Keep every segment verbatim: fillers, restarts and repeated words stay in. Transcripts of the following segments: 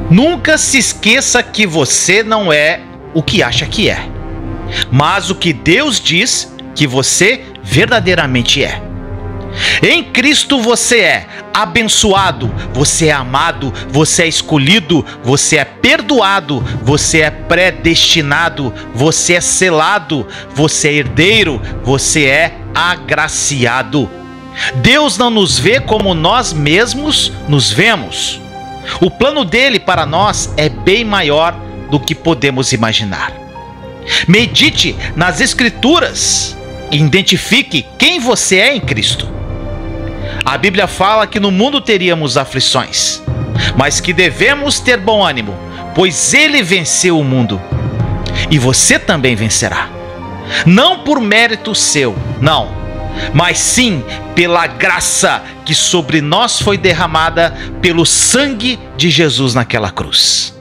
Nunca se esqueça que você não é o que acha que é, mas o que Deus diz que você verdadeiramente é. Em Cristo você é abençoado, você é amado, você é escolhido, você é perdoado, você é predestinado, você é selado, você é herdeiro, você é agraciado. Deus não nos vê como nós mesmos nos vemos. O plano dele para nós é bem maior do que podemos imaginar. Medite nas Escrituras e identifique quem você é em Cristo. A Bíblia fala que no mundo teríamos aflições, mas que devemos ter bom ânimo, pois ele venceu o mundo. E você também vencerá. Não por mérito seu, não, mas sim pela graça que sobre nós foi derramada pelo sangue de Jesus naquela cruz.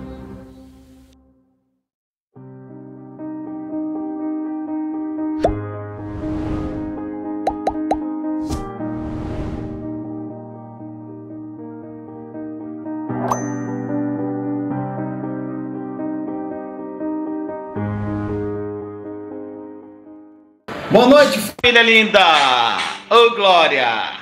Boa noite, família linda! Ô, oh, glória!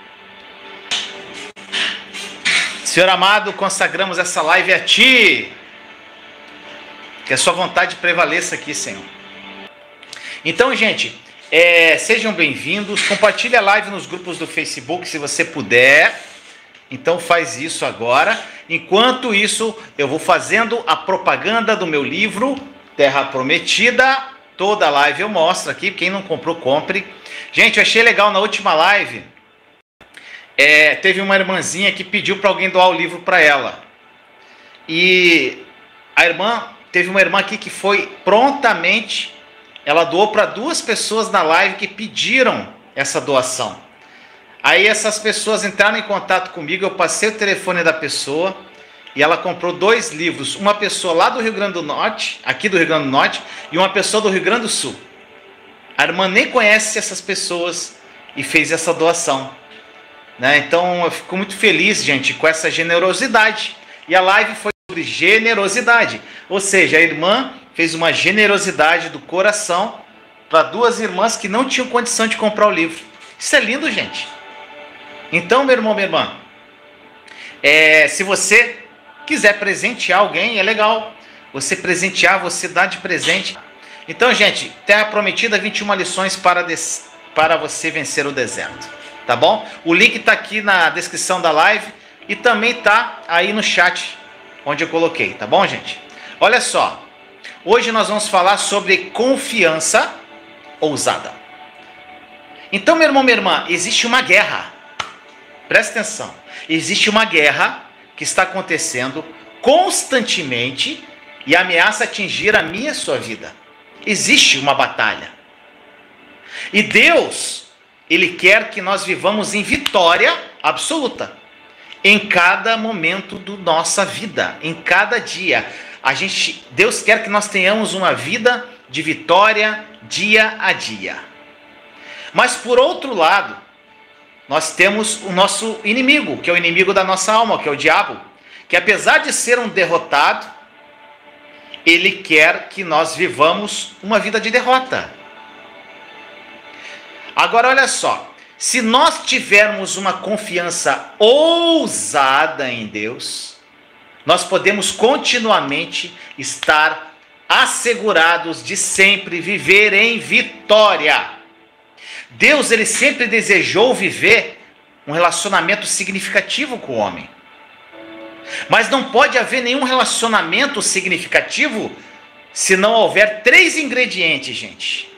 Senhor amado, consagramos essa live a Ti. Que a Sua vontade prevaleça aqui, Senhor. Então, gente, é, sejam bem-vindos. Compartilhe a live nos grupos do Facebook, se você puder. Então, faz isso agora. Enquanto isso, eu vou fazendo a propaganda do meu livro, Terra Prometida. Toda live eu mostro aqui, quem não comprou, compre. Gente, eu achei legal na última live, é, teve uma irmãzinha que pediu para alguém doar o livro para ela. E a irmã, teve uma irmã aqui que foi prontamente, ela doou para duas pessoas na live que pediram essa doação. Aí essas pessoas entraram em contato comigo, eu passei o telefone da pessoa, e ela comprou dois livros, uma pessoa lá do Rio Grande do Norte, aqui do Rio Grande do Norte, e uma pessoa do Rio Grande do Sul. A irmã nem conhece essas pessoas e fez essa doação, né? Então eu fico muito feliz, gente, com essa generosidade. E a live foi sobre generosidade, ou seja, a irmã fez uma generosidade do coração para duas irmãs que não tinham condição de comprar o livro. Isso é lindo, gente. Então, meu irmão, minha irmã, é, se você quiser presentear alguém, é legal você presentear, você dar de presente. Então, gente, Terra Prometida, vinte e uma lições para, des... para você vencer o deserto, tá bom? O link está aqui na descrição da live e também está aí no chat onde eu coloquei, tá bom, gente? Olha só, hoje nós vamos falar sobre confiança ousada. Então, meu irmão, minha irmã, existe uma guerra, presta atenção, existe uma guerra que está acontecendo constantemente e ameaça atingir a minha e a sua vida. Existe uma batalha. E Deus, Ele quer que nós vivamos em vitória absoluta. Em cada momento da nossa vida, em cada dia. A gente, Deus quer que nós tenhamos uma vida de vitória dia a dia. Mas por outro lado, nós temos o nosso inimigo, que é o inimigo da nossa alma, que é o diabo, que apesar de ser um derrotado, ele quer que nós vivamos uma vida de derrota. Agora olha só, se nós tivermos uma confiança ousada em Deus, nós podemos continuamente estar assegurados de sempre viver em vitória. Deus, ele sempre desejou viver um relacionamento significativo com o homem. Mas não pode haver nenhum relacionamento significativo se não houver três ingredientes, gente.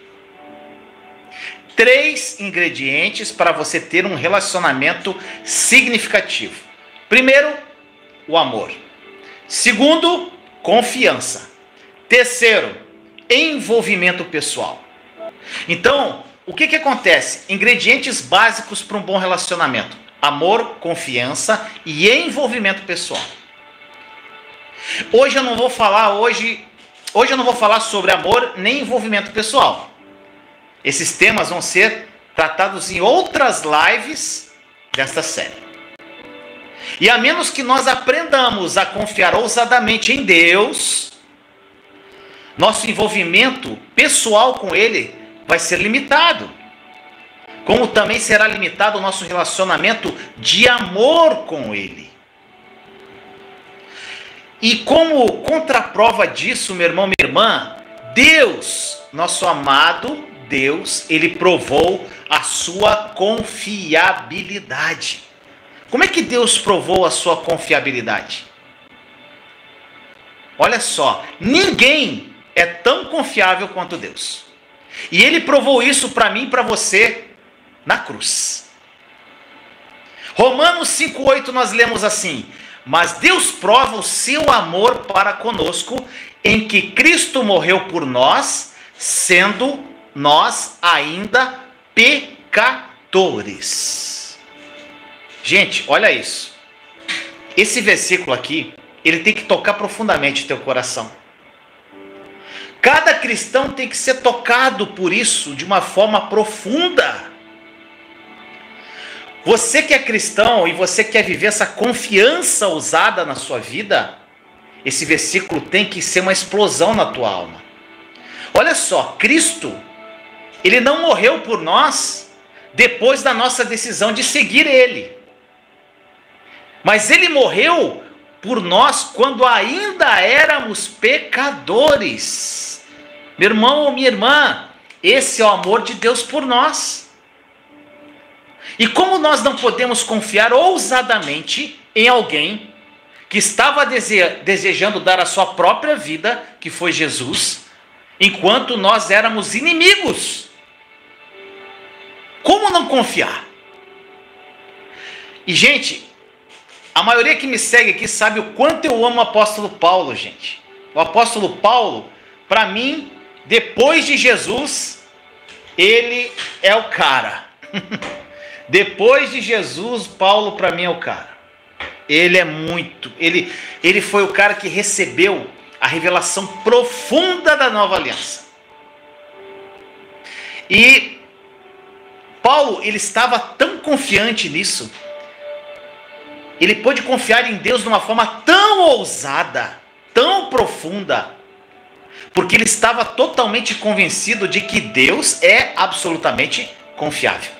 Três ingredientes para você ter um relacionamento significativo. Primeiro, o amor. Segundo, confiança. Terceiro, envolvimento pessoal. Então, o que que acontece? Ingredientes básicos para um bom relacionamento: amor, confiança e envolvimento pessoal. Hoje eu não vou falar hoje, hoje eu não vou falar sobre amor nem envolvimento pessoal. Esses temas vão ser tratados em outras lives desta série. E a menos que nós aprendamos a confiar ousadamente em Deus, nosso envolvimento pessoal com Ele vai ser limitado. Como também será limitado o nosso relacionamento de amor com Ele. E como contraprova disso, meu irmão, minha irmã, Deus, nosso amado Deus, Ele provou a sua confiabilidade. Como é que Deus provou a sua confiabilidade? Olha só, ninguém é tão confiável quanto Deus. E Ele provou isso para mim e para você na cruz. Romanos cinco oito nós lemos assim: mas Deus prova o seu amor para conosco, em que Cristo morreu por nós, sendo nós ainda pecadores. Gente, olha isso. Esse versículo aqui, ele tem que tocar profundamente o teu coração. Cada cristão tem que ser tocado por isso de uma forma profunda. Você que é cristão e você quer viver essa confiança ousada na sua vida, esse versículo tem que ser uma explosão na tua alma. Olha só, Cristo, Ele não morreu por nós depois da nossa decisão de seguir Ele. Mas Ele morreu por nós quando ainda éramos pecadores. Meu irmão ou minha irmã, esse é o amor de Deus por nós. E como nós não podemos confiar ousadamente em alguém que estava dese- desejando dar a sua própria vida, que foi Jesus, enquanto nós éramos inimigos? Como não confiar? E, gente, a maioria que me segue aqui sabe o quanto eu amo o apóstolo Paulo, gente. O apóstolo Paulo, para mim, depois de Jesus, ele é o cara. Depois de Jesus, Paulo para mim é o cara. Ele é muito, ele, ele foi o cara que recebeu a revelação profunda da nova aliança. E Paulo, ele estava tão confiante nisso, ele pôde confiar em Deus de uma forma tão ousada, tão profunda, porque ele estava totalmente convencido de que Deus é absolutamente confiável.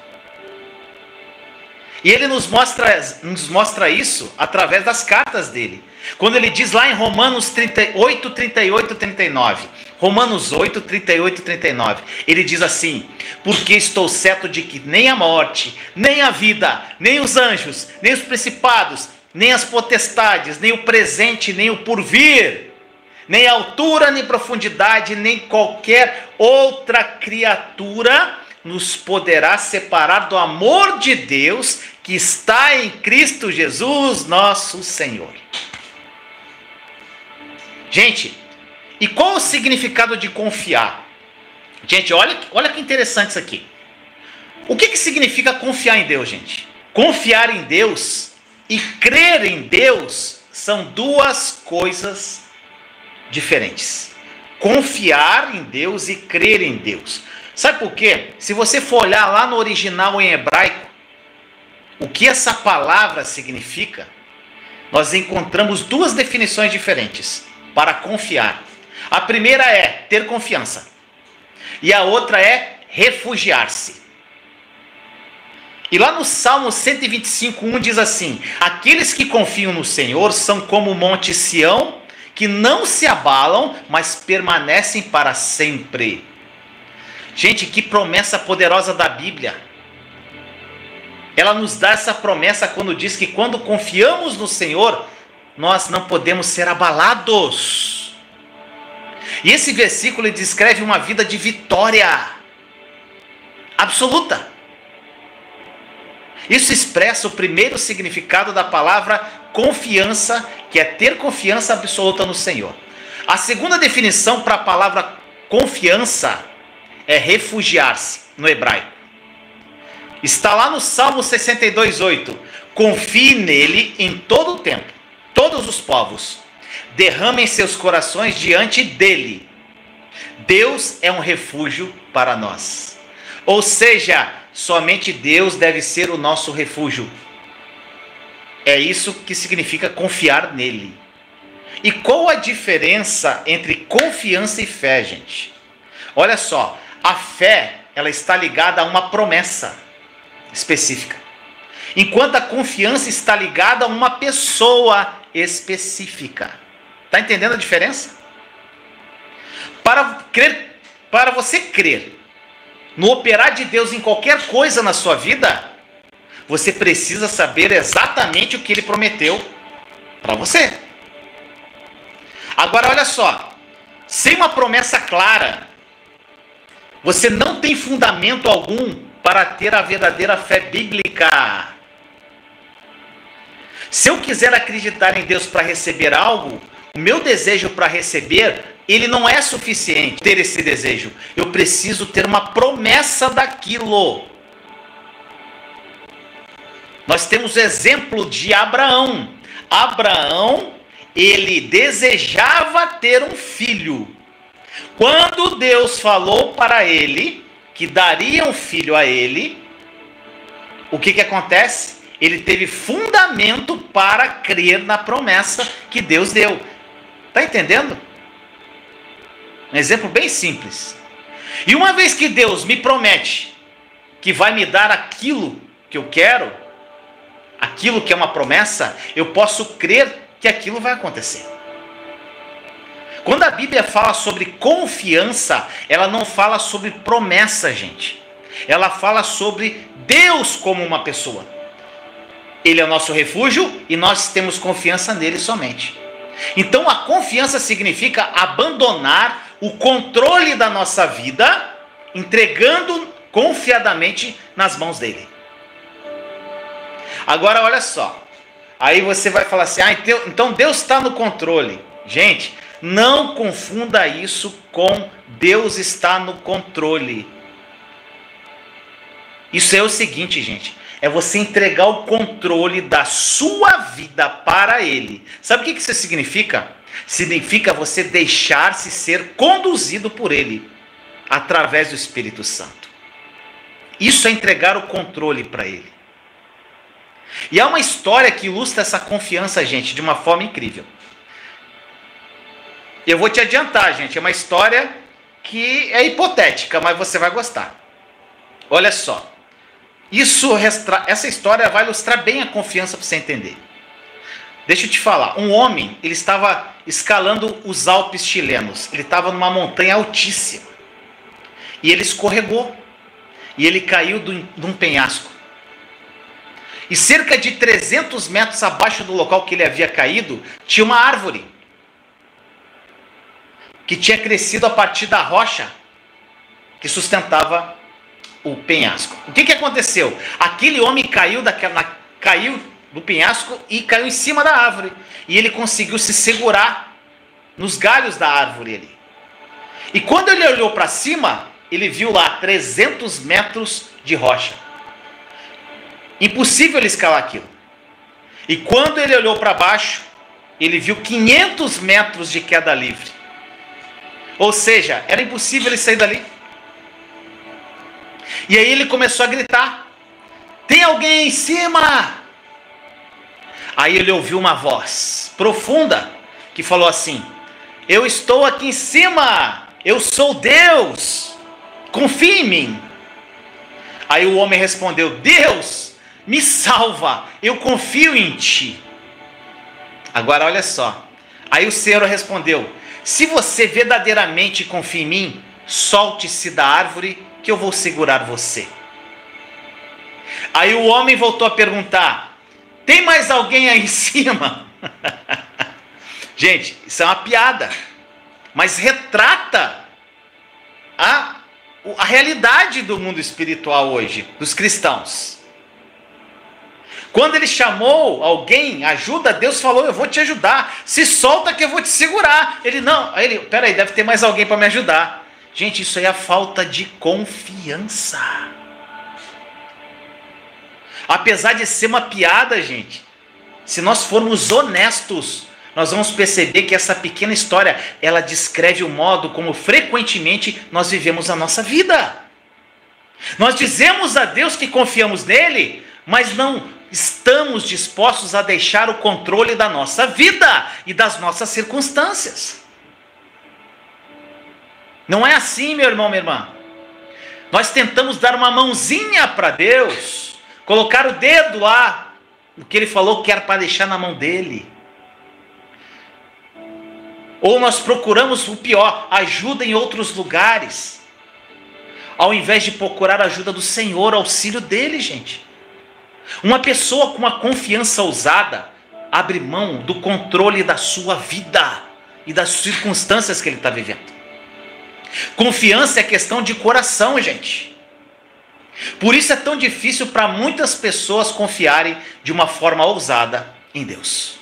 E ele nos mostra, nos mostra isso através das cartas dele. Quando ele diz lá em Romanos oito, trinta e oito, trinta e nove. Romanos oito, trinta e oito, trinta e nove. Ele diz assim: porque estou certo de que nem a morte, nem a vida, nem os anjos, nem os principados, nem as potestades, nem o presente, nem o porvir, nem altura, nem profundidade, nem qualquer outra criatura nos poderá separar do amor de Deus que está em Cristo Jesus, nosso Senhor. Gente, e qual o significado de confiar? Gente, olha, olha que interessante isso aqui. O que, que significa confiar em Deus, gente? Confiar em Deus e crer em Deus são duas coisas diferentes. Confiar em Deus e crer em Deus. Sabe por quê? Se você for olhar lá no original em hebraico, o que essa palavra significa, nós encontramos duas definições diferentes para confiar. A primeira é ter confiança e a outra é refugiar-se. E lá no Salmo cento e vinte e cinco, um diz assim: aqueles que confiam no Senhor são como o monte Sião, que não se abalam, mas permanecem para sempre. Gente, que promessa poderosa da Bíblia. Ela nos dá essa promessa quando diz que quando confiamos no Senhor, nós não podemos ser abalados. E esse versículo descreve uma vida de vitória absoluta. Isso expressa o primeiro significado da palavra confiança, que é ter confiança absoluta no Senhor. A segunda definição para a palavra confiança é refugiar-se, no hebraico. Está lá no Salmo sessenta e dois, oito. Confie nele em todo o tempo, todos os povos derramem seus corações diante dele. Deus é um refúgio para nós. Ou seja, somente Deus deve ser o nosso refúgio. É isso que significa confiar nele. E qual a diferença entre confiança e fé, gente? Olha só, a fé, ela está ligada a uma promessa específica, enquanto a confiança está ligada a uma pessoa específica. Está entendendo a diferença? Para crer, para você crer no operar de Deus em qualquer coisa na sua vida, você precisa saber exatamente o que ele prometeu para você. Agora olha só, sem uma promessa clara, você não tem fundamento algum para ter a verdadeira fé bíblica. Se eu quiser acreditar em Deus para receber algo, o meu desejo para receber, ele não é suficiente ter esse desejo. Eu preciso ter uma promessa daquilo. Nós temos o exemplo de Abraão. Abraão, ele desejava ter um filho. Quando Deus falou para ele que daria um filho a ele, o que que acontece? Ele teve fundamento para crer na promessa que Deus deu. Está entendendo? Um exemplo bem simples. E uma vez que Deus me promete que vai me dar aquilo que eu quero, aquilo que é uma promessa, eu posso crer que aquilo vai acontecer. Quando a Bíblia fala sobre confiança, ela não fala sobre promessa, gente. Ela fala sobre Deus como uma pessoa. Ele é o nosso refúgio e nós temos confiança nele somente. Então a confiança significa abandonar o controle da nossa vida, entregando confiadamente nas mãos dele. Agora olha só, aí você vai falar assim, ah, então Deus está no controle. Gente, não confunda isso com Deus está no controle. Isso é o seguinte, gente, é você entregar o controle da sua vida para Ele. Sabe o que isso significa? Significa você deixar-se ser conduzido por Ele, através do Espírito Santo. Isso é entregar o controle para Ele. E há uma história que ilustra essa confiança, gente, de uma forma incrível. Eu vou te adiantar, gente, é uma história que é hipotética, mas você vai gostar. Olha só. Isso, essa história vai ilustrar bem a confiança para você entender. Deixa eu te falar, um homem, ele estava escalando os Alpes chilenos, ele estava numa montanha altíssima, e ele escorregou, e ele caiu de um penhasco. E cerca de trezentos metros abaixo do local que ele havia caído, tinha uma árvore, que tinha crescido a partir da rocha, que sustentava o penhasco. O que que aconteceu? Aquele homem caiu, daquela, caiu do penhasco e caiu em cima da árvore. E ele conseguiu se segurar nos galhos da árvore ali. E quando ele olhou para cima, ele viu lá trezentos metros de rocha. Impossível ele escalar aquilo. E quando ele olhou para baixo, ele viu quinhentos metros de queda livre. Ou seja, era impossível ele sair dali. E aí ele começou a gritar: tem alguém aí em cima? Aí ele ouviu uma voz profunda que falou assim: eu estou aqui em cima, eu sou Deus, confia em mim. Aí o homem respondeu: Deus, me salva, eu confio em ti. Agora olha só, aí o Senhor respondeu: se você verdadeiramente confia em mim, solte-se da árvore que eu vou segurar você. Aí o homem voltou a perguntar: tem mais alguém aí em cima? Gente, isso é uma piada, mas retrata a, a realidade do mundo espiritual hoje, dos cristãos. Quando ele chamou alguém, ajuda, Deus falou: eu vou te ajudar, se solta que eu vou te segurar. Ele não, aí ele, peraí, deve ter mais alguém para me ajudar. Gente, isso aí é a falta de confiança. Apesar de ser uma piada, gente, se nós formos honestos, nós vamos perceber que essa pequena história, ela descreve o modo como frequentemente nós vivemos a nossa vida. Nós dizemos a Deus que confiamos nele, mas não estamos dispostos a deixar o controle da nossa vida e das nossas circunstâncias. Não é assim, meu irmão, minha irmã. Nós tentamos dar uma mãozinha para Deus, colocar o dedo lá, o que Ele falou que era para deixar na mão dEle. Ou nós procuramos o pior, ajuda em outros lugares, ao invés de procurar a ajuda do Senhor, auxílio dEle, gente. Uma pessoa com uma confiança ousada abre mão do controle da sua vida e das circunstâncias que ele está vivendo. Confiança é questão de coração, gente. Por isso é tão difícil para muitas pessoas confiarem de uma forma ousada em Deus.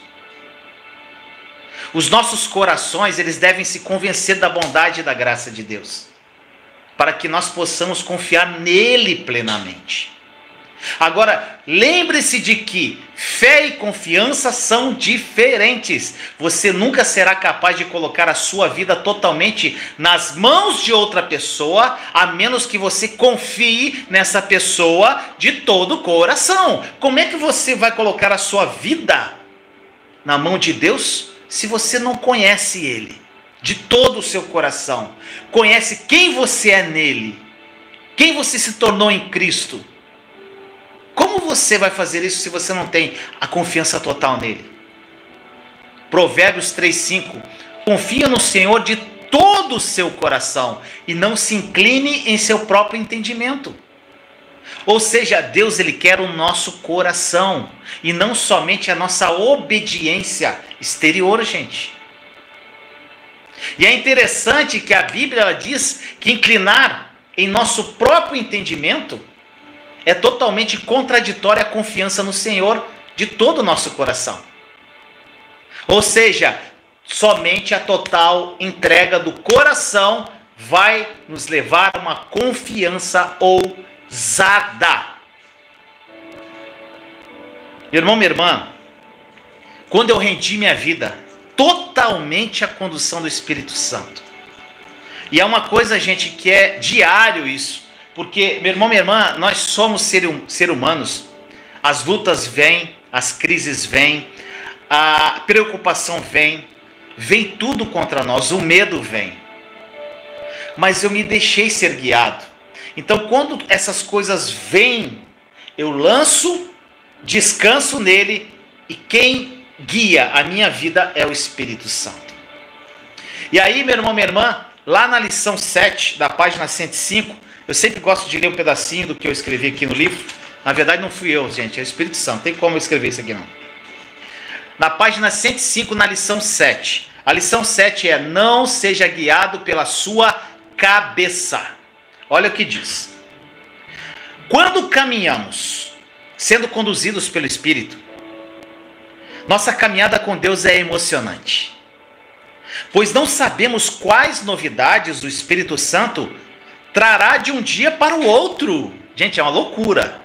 Os nossos corações, eles devem se convencer da bondade e da graça de Deus, para que nós possamos confiar nele plenamente. Agora, lembre-se de que fé e confiança são diferentes. Você nunca será capaz de colocar a sua vida totalmente nas mãos de outra pessoa, a menos que você confie nessa pessoa de todo o coração. Como é que você vai colocar a sua vida na mão de Deus se você não conhece Ele de todo o seu coração? Conhece quem você é nele, quem você se tornou em Cristo. Como você vai fazer isso se você não tem a confiança total nele? Provérbios três, cinco. Confia no Senhor de todo o seu coração e não se incline em seu próprio entendimento. Ou seja, Deus, ele quer o nosso coração e não somente a nossa obediência exterior, gente. E é interessante que a Bíblia ela diz que inclinar em nosso próprio entendimento é totalmente contraditória à confiança no Senhor de todo o nosso coração. Ou seja, somente a total entrega do coração vai nos levar a uma confiança ousada. Meu irmão, minha irmã, quando eu rendi minha vida totalmente à condução do Espírito Santo, e é uma coisa, gente, que é diário isso, porque, meu irmão, minha irmã, nós somos seres ser humanos, as lutas vêm, as crises vêm, a preocupação vem, vem tudo contra nós, o medo vem. Mas eu me deixei ser guiado. Então, quando essas coisas vêm, eu lanço, descanso nele, e quem guia a minha vida é o Espírito Santo. E aí, meu irmão, minha irmã, lá na lição sete, da página cento e cinco, eu sempre gosto de ler um pedacinho do que eu escrevi aqui no livro. Na verdade não fui eu, gente, é o Espírito Santo. Não tem como eu escrever isso aqui não. Na página cento e cinco, na lição sete. A lição sete é: não seja guiado pela sua cabeça. Olha o que diz. Quando caminhamos, sendo conduzidos pelo Espírito, nossa caminhada com Deus é emocionante. Pois não sabemos quais novidades o Espírito Santo trará de um dia para o outro. Gente, é uma loucura.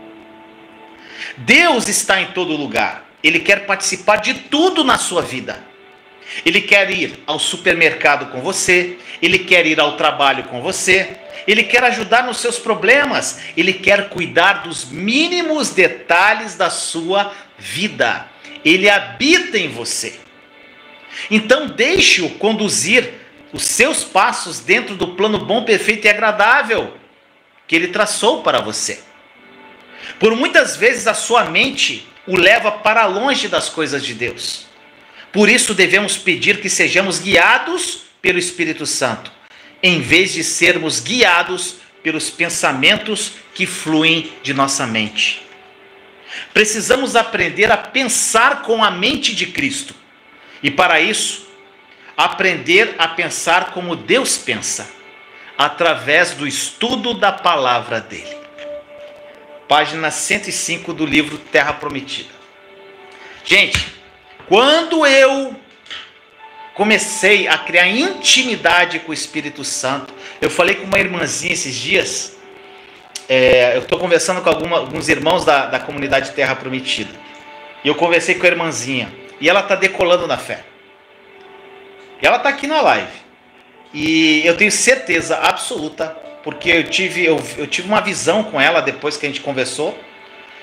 Deus está em todo lugar. Ele quer participar de tudo na sua vida. Ele quer ir ao supermercado com você. Ele quer ir ao trabalho com você. Ele quer ajudar nos seus problemas. Ele quer cuidar dos mínimos detalhes da sua vida. Ele habita em você. Então deixe-o conduzir os seus passos dentro do plano bom, perfeito e agradável que ele traçou para você. Por muitas vezes a sua mente o leva para longe das coisas de Deus. Por isso devemos pedir que sejamos guiados pelo Espírito Santo, em vez de sermos guiados pelos pensamentos que fluem de nossa mente. Precisamos aprender a pensar com a mente de Cristo. E para isso, aprender a pensar como Deus pensa, através do estudo da palavra dele. Página cento e cinco do livro Terra Prometida. Gente, quando eu comecei a criar intimidade com o Espírito Santo, eu falei com uma irmãzinha esses dias, é, eu estou conversando com alguma, alguns irmãos da, da comunidade Terra Prometida, e eu conversei com a irmãzinha, e ela está decolando na fé. E ela está aqui na live. E eu tenho certeza absoluta, porque eu tive, eu, eu tive uma visão com ela depois que a gente conversou.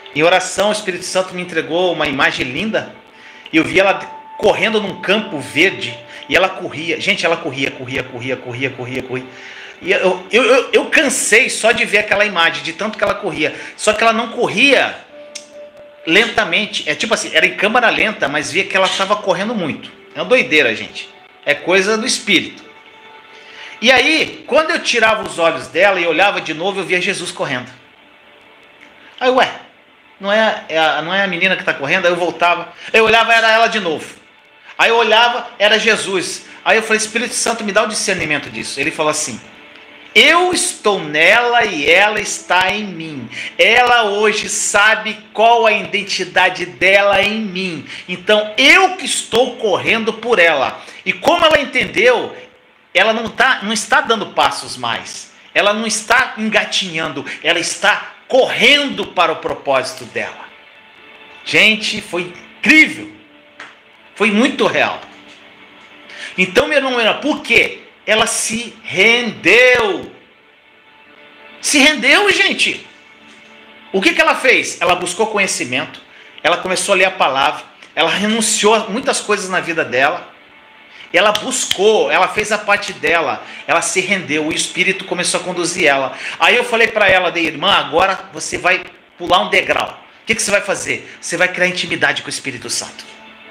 Em oração, o Espírito Santo me entregou uma imagem linda. E eu vi ela correndo num campo verde. E ela corria. Gente, ela corria, corria, corria, corria, corria, corria. E eu, eu, eu, eu cansei só de ver aquela imagem, de tanto que ela corria. Só que ela não corria lentamente. É tipo assim, era em câmera lenta, mas via que ela estava correndo muito. É uma doideira, gente. É coisa do Espírito. E aí, quando eu tirava os olhos dela e olhava de novo, eu via Jesus correndo. Aí, ué, não é, é a, não é a menina que está correndo? Aí eu voltava, eu olhava, era ela de novo. Aí eu olhava, era Jesus. Aí eu falei, Espírito Santo, me dá o discernimento disso. Ele falou assim, eu estou nela e ela está em mim. Ela hoje sabe qual a identidade dela em mim. Então eu que estou correndo por ela. E como ela entendeu, ela não, tá, não está dando passos mais. Ela não está engatinhando, ela está correndo para o propósito dela. Gente, foi incrível. Foi muito real. Então, meu irmão, por quê? Ela se rendeu. Se rendeu, gente. O que, que ela fez? Ela buscou conhecimento. Ela começou a ler a palavra. Ela renunciou a muitas coisas na vida dela. Ela buscou, ela fez a parte dela. Ela se rendeu. O Espírito começou a conduzir ela. Aí eu falei para ela, de irmã, agora você vai pular um degrau. O que, que você vai fazer? Você vai criar intimidade com o Espírito Santo.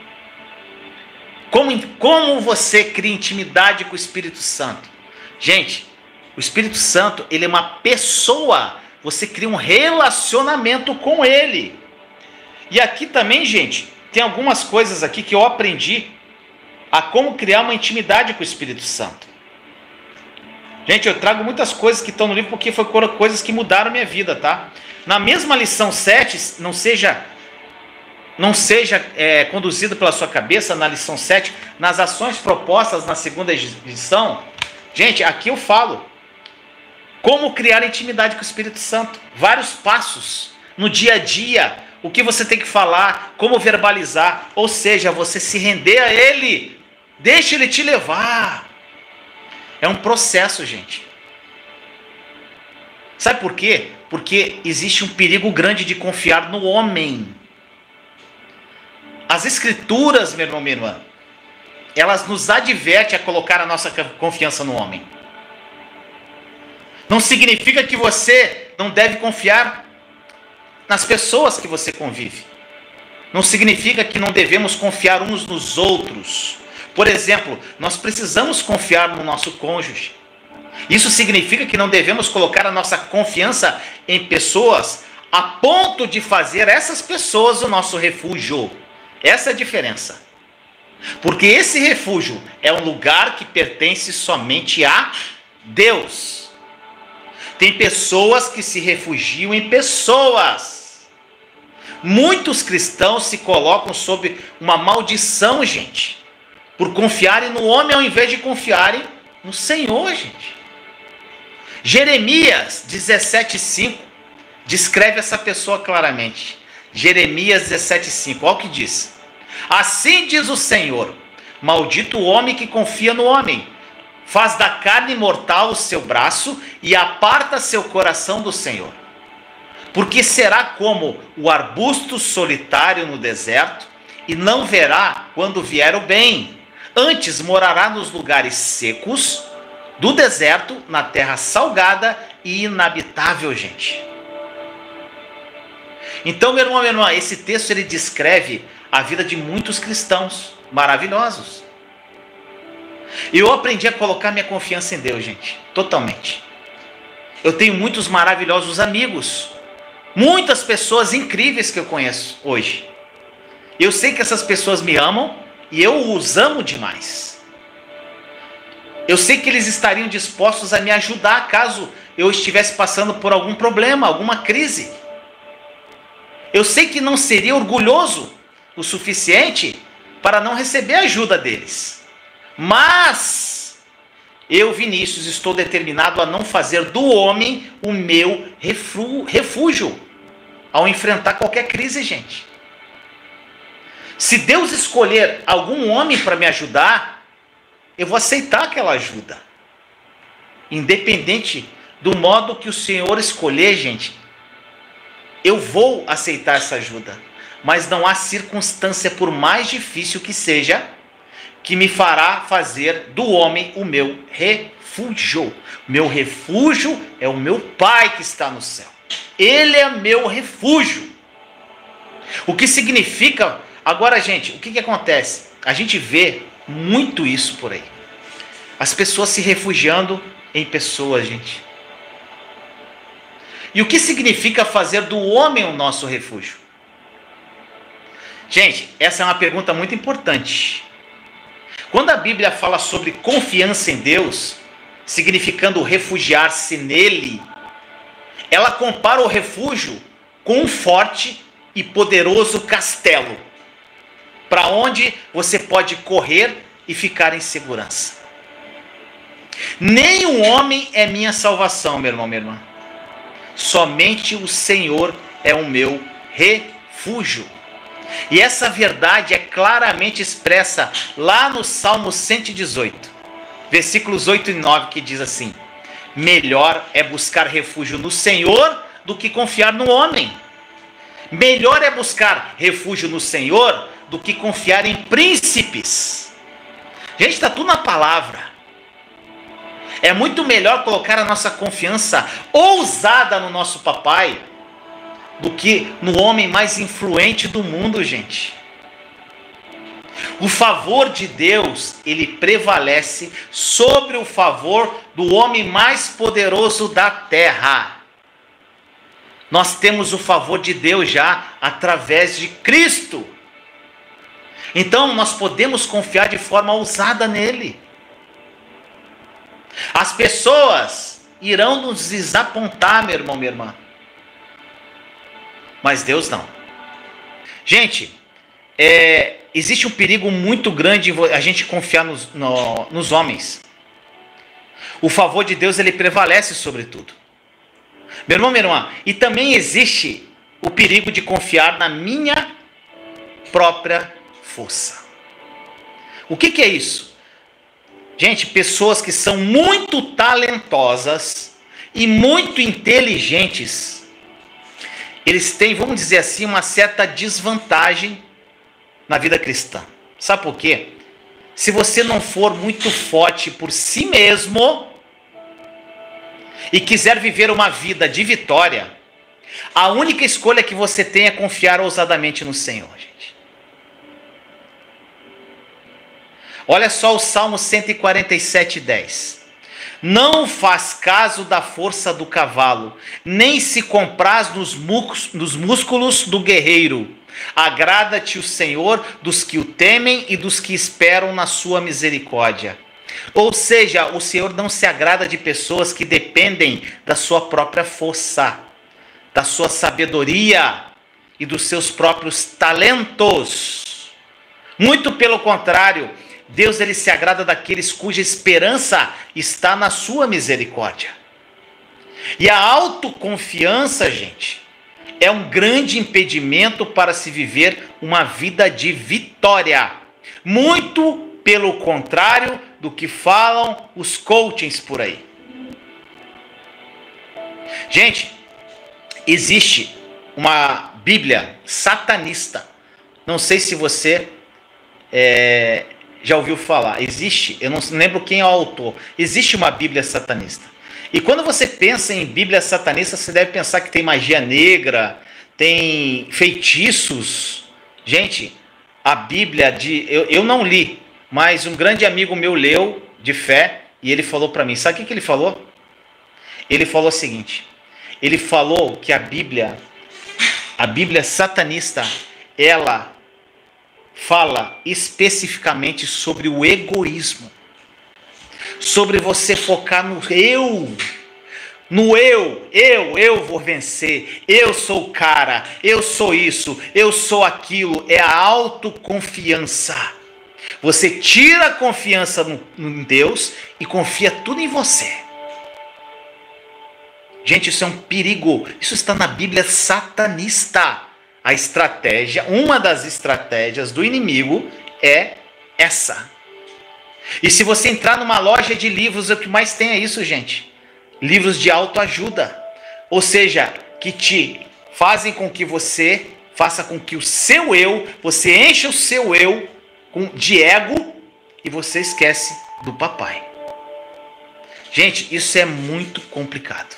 Como, como você cria intimidade com o Espírito Santo? Gente, o Espírito Santo, ele é uma pessoa. Você cria um relacionamento com ele. E aqui também, gente, tem algumas coisas aqui que eu aprendi a como criar uma intimidade com o Espírito Santo. Gente, eu trago muitas coisas que estão no livro porque foram coisas que mudaram a minha vida, tá? Na mesma lição sete, não seja... não seja é, conduzido pela sua cabeça na lição sete, nas ações propostas na segunda edição. Gente, aqui eu falo como criar intimidade com o Espírito Santo. Vários passos no dia a dia, o que você tem que falar, como verbalizar, ou seja, você se render a Ele, deixa Ele te levar. É um processo, gente. Sabe por quê? Porque existe um perigo grande de confiar no homem. As escrituras, meu irmão, minha irmã, elas nos advertem a colocar a nossa confiança no homem. Não significa que você não deve confiar nas pessoas que você convive. Não significa que não devemos confiar uns nos outros. Por exemplo, nós precisamos confiar no nosso cônjuge. Isso significa que não devemos colocar a nossa confiança em pessoas a ponto de fazer essas pessoas o nosso refúgio. Essa é a diferença. Porque esse refúgio é um lugar que pertence somente a Deus. Tem pessoas que se refugiam em pessoas. Muitos cristãos se colocam sob uma maldição, gente, por confiarem no homem ao invés de confiarem no Senhor, gente. Jeremias dezessete, cinco descreve essa pessoa claramente. Jeremias dezessete, cinco, olha o que diz. Assim diz o Senhor, maldito o homem que confia no homem, faz da carne mortal o seu braço e aparta seu coração do Senhor. Porque será como o arbusto solitário no deserto, e não verá quando vier o bem. Antes morará nos lugares secos do deserto, na terra salgada e inabitável, gente. Então, meu irmão, minha irmã, esse texto ele descreve a vida de muitos cristãos maravilhosos. E eu aprendi a colocar minha confiança em Deus, gente, totalmente. Eu tenho muitos maravilhosos amigos, muitas pessoas incríveis que eu conheço hoje. Eu sei que essas pessoas me amam e eu os amo demais. Eu sei que eles estariam dispostos a me ajudar caso eu estivesse passando por algum problema, alguma crise. Eu sei que não seria orgulhoso o suficiente para não receber a ajuda deles. Mas eu, Vinícius, estou determinado a não fazer do homem o meu refúgio ao enfrentar qualquer crise, gente. Se Deus escolher algum homem para me ajudar, eu vou aceitar aquela ajuda. Independente do modo que o Senhor escolher, gente, eu vou aceitar essa ajuda, mas não há circunstância, por mais difícil que seja, que me fará fazer do homem o meu refúgio. Meu refúgio é o meu Pai que está no céu. Ele é meu refúgio. O que significa... Agora, gente, o que, que acontece? A gente vê muito isso por aí. As pessoas se refugiando em pessoas, gente. E o que significa fazer do homem o nosso refúgio? Gente, essa é uma pergunta muito importante. Quando a Bíblia fala sobre confiança em Deus, significando refugiar-se nele, ela compara o refúgio com um forte e poderoso castelo, para onde você pode correr e ficar em segurança. Nenhum homem é minha salvação, meu irmão, minha irmã. Somente o Senhor é o meu refúgio. E essa verdade é claramente expressa lá no Salmo cento e dezoito, versículos oito e nove, que diz assim: melhor é buscar refúgio no Senhor do que confiar no homem. Melhor é buscar refúgio no Senhor do que confiar em príncipes. Gente, está tudo na palavra. É muito melhor colocar a nossa confiança ousada no nosso papai do que no homem mais influente do mundo, gente. O favor de Deus, ele prevalece sobre o favor do homem mais poderoso da terra. Nós temos o favor de Deus já através de Cristo. Então nós podemos confiar de forma ousada nele. As pessoas irão nos desapontar, meu irmão, minha irmã. Mas Deus não. Gente, é, existe um perigo muito grande em a gente confiar nos, no, nos homens. O favor de Deus, ele prevalece sobre tudo. Meu irmão, minha irmã, e também existe o perigo de confiar na minha própria força. O que, que é isso? Gente, pessoas que são muito talentosas e muito inteligentes, eles têm, vamos dizer assim, uma certa desvantagem na vida cristã. Sabe por quê? Se você não for muito forte por si mesmo e quiser viver uma vida de vitória, a única escolha que você tem é confiar ousadamente no Senhor, gente. Olha só o Salmo cento e quarenta e sete, dez. Não faz caso da força do cavalo, nem se compraz nos músculos do guerreiro. Agrada-te o Senhor dos que o temem e dos que esperam na sua misericórdia. Ou seja, o Senhor não se agrada de pessoas que dependem da sua própria força, da sua sabedoria e dos seus próprios talentos. Muito pelo contrário, Deus, ele se agrada daqueles cuja esperança está na sua misericórdia. E a autoconfiança, gente, é um grande impedimento para se viver uma vida de vitória. Muito pelo contrário do que falam os coachings por aí. Gente, existe uma Bíblia satanista. Não sei se você é, já ouviu falar. Existe, eu não lembro quem é o autor. Existe uma Bíblia satanista. E quando você pensa em Bíblia satanista, você deve pensar que tem magia negra, tem feitiços. Gente, a Bíblia, de, eu, eu não li, mas um grande amigo meu leu de fé e ele falou para mim. Sabe o que, que ele falou? Ele falou o seguinte. Ele falou que a Bíblia, a Bíblia satanista, ela fala especificamente sobre o egoísmo. Sobre você focar no eu, no eu, eu, eu vou vencer, eu sou o cara, eu sou isso, eu sou aquilo, é a autoconfiança. Você tira a confiança no, em Deus e confia tudo em você. Gente, isso é um perigo, isso está na Bíblia satanista. A estratégia, uma das estratégias do inimigo é essa. E se você entrar numa loja de livros, o que mais tem é isso, gente. Livros de autoajuda. Ou seja, que te fazem com que você faça com que o seu eu, você encha o seu eu de ego e você esquece do papai. Gente, isso é muito complicado.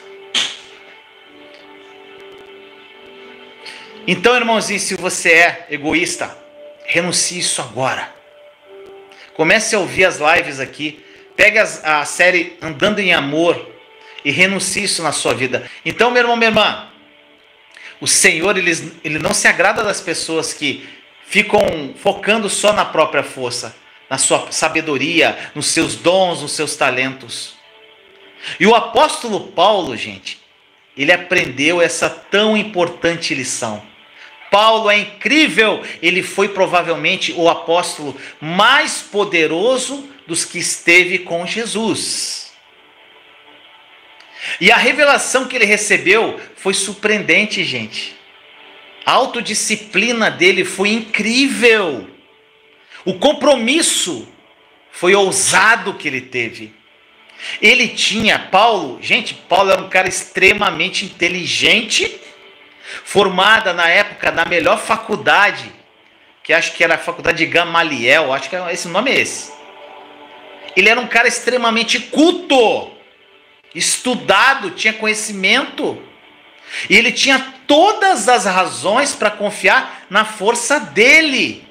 Então, irmãozinho, se você é egoísta, renuncie isso agora. Comece a ouvir as lives aqui. Pegue as, a série Andando em Amor e renuncie isso na sua vida. Então, meu irmão, minha irmã, o Senhor, ele, ele não se agrada das pessoas que ficam focando só na própria força, na sua sabedoria, nos seus dons, nos seus talentos. E o apóstolo Paulo, gente, ele aprendeu essa tão importante lição. Paulo é incrível, ele foi provavelmente o apóstolo mais poderoso dos que esteve com Jesus. E a revelação que ele recebeu foi surpreendente, gente. A autodisciplina dele foi incrível. O compromisso foi ousado que ele teve. Ele tinha, Paulo, gente, Paulo era um cara extremamente inteligente, formada na época na melhor faculdade, que acho que era a faculdade de Gamaliel, acho que esse nome é esse. Ele era um cara extremamente culto, estudado, tinha conhecimento, e ele tinha todas as razões para confiar na força dele.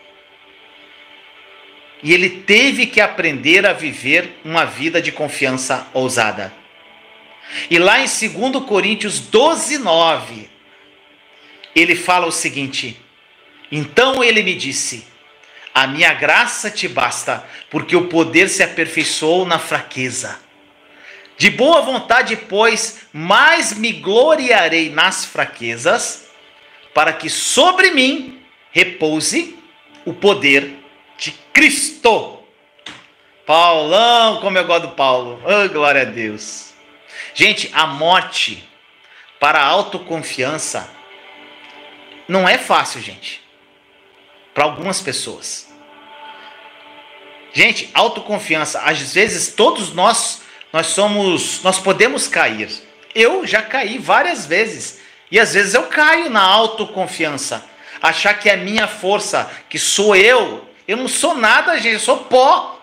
E ele teve que aprender a viver uma vida de confiança ousada. E lá em dois Coríntios doze, nove, ele fala o seguinte: então ele me disse, a minha graça te basta, porque o poder se aperfeiçoou na fraqueza. De boa vontade, pois, mais me gloriarei nas fraquezas, para que sobre mim repouse o poder de Cristo. Paulão, como eu gosto do Paulo. Oh, glória a Deus. Gente, a morte para a autoconfiança não é fácil, gente. Para algumas pessoas. Gente, autoconfiança, às vezes todos nós, nós somos, nós podemos cair. Eu já caí várias vezes. E às vezes eu caio na autoconfiança. Achar que é minha força, que sou eu. Eu não sou nada, gente, eu sou pó.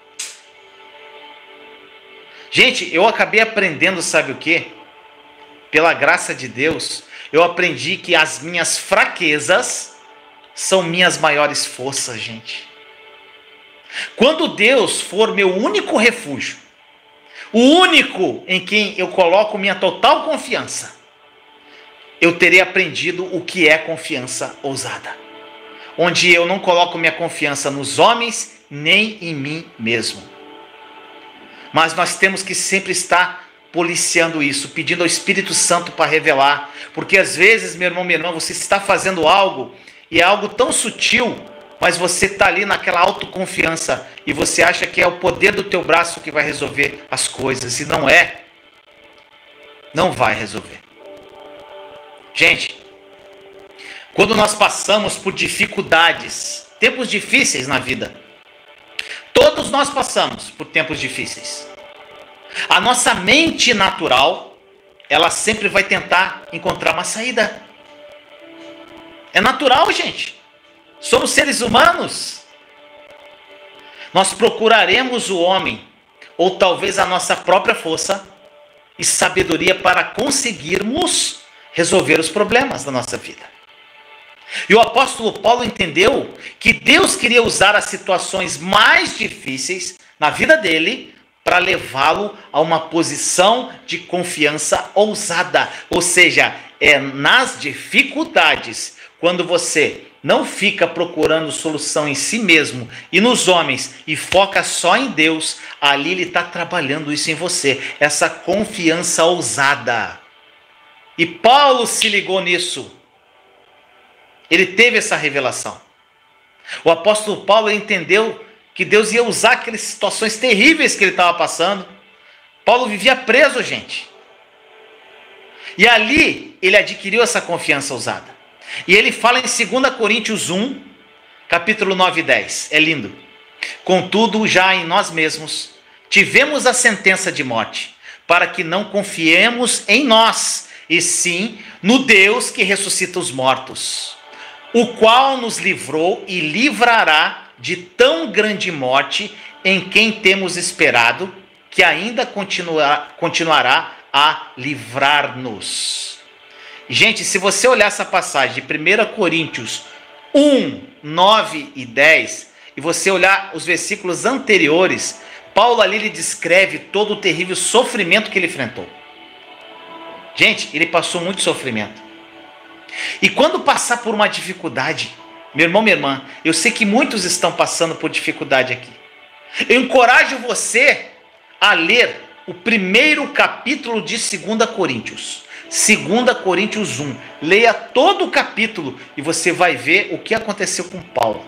Gente, eu acabei aprendendo, sabe o quê? Pela graça de Deus, eu aprendi que as minhas fraquezas são minhas maiores forças, gente. Quando Deus for meu único refúgio, o único em quem eu coloco minha total confiança, eu terei aprendido o que é confiança ousada. Onde eu não coloco minha confiança nos homens, nem em mim mesmo. Mas nós temos que sempre estar policiando isso, pedindo ao Espírito Santo para revelar. Porque às vezes, meu irmão, minha irmã, você está fazendo algo, e é algo tão sutil, mas você está ali naquela autoconfiança, e você acha que é o poder do teu braço que vai resolver as coisas, e não é. Não vai resolver. Gente, quando nós passamos por dificuldades, tempos difíceis na vida, todos nós passamos por tempos difíceis. A nossa mente natural, ela sempre vai tentar encontrar uma saída. É natural, gente. Somos seres humanos. Nós procuraremos o homem, ou talvez a nossa própria força e sabedoria para conseguirmos resolver os problemas da nossa vida. E o apóstolo Paulo entendeu que Deus queria usar as situações mais difíceis na vida dele para levá-lo a uma posição de confiança ousada. Ou seja, é nas dificuldades, quando você não fica procurando solução em si mesmo e nos homens e foca só em Deus, ali ele está trabalhando isso em você, essa confiança ousada. E Paulo se ligou nisso. Ele teve essa revelação. O apóstolo Paulo entendeu que Deus ia usar aquelas situações terríveis que ele estava passando. Paulo vivia preso, gente. E ali ele adquiriu essa confiança ousada. E ele fala em dois Coríntios um, capítulo nove e dez. É lindo. Contudo, já em nós mesmos tivemos a sentença de morte, para que não confiemos em nós, e sim no Deus que ressuscita os mortos, o qual nos livrou e livrará de tão grande morte, em quem temos esperado, que ainda continuar, continuará a livrar-nos. Gente, se você olhar essa passagem de primeira Coríntios um, nove e dez, e você olhar os versículos anteriores, Paulo ali lhe descreve todo o terrível sofrimento que ele enfrentou. Gente, ele passou muito sofrimento. E quando passar por uma dificuldade, meu irmão, minha irmã, eu sei que muitos estão passando por dificuldade aqui. Eu encorajo você a ler o primeiro capítulo de segunda Coríntios. segunda Coríntios um. Leia todo o capítulo e você vai ver o que aconteceu com Paulo.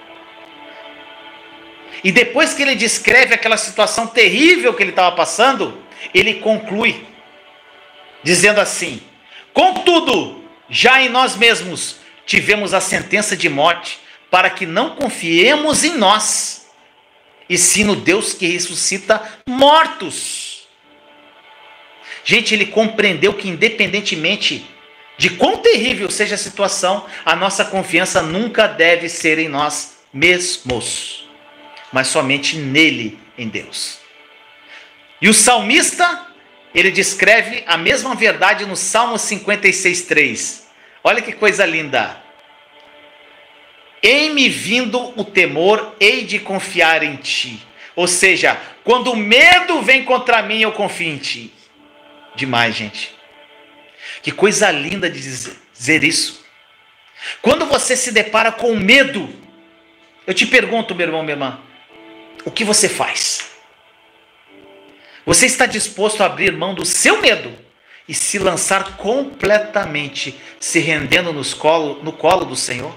E depois que ele descreve aquela situação terrível que ele estava passando, ele conclui, dizendo assim: contudo, já em nós mesmos tivemos a sentença de morte, para que não confiemos em nós, e sim no Deus que ressuscita mortos. Gente, ele compreendeu que independentemente de quão terrível seja a situação, a nossa confiança nunca deve ser em nós mesmos, mas somente nele, em Deus. E o salmista, ele descreve a mesma verdade no Salmo cinquenta e seis, três. Olha que coisa linda. Em me vindo o temor, hei de confiar em ti. Ou seja, quando o medo vem contra mim, eu confio em ti. Demais, gente. Que coisa linda de dizer isso. Quando você se depara com medo, eu te pergunto, meu irmão, minha irmã, o que você faz? Você está disposto a abrir mão do seu medo e se lançar completamente, se rendendo nos colo, no colo do Senhor?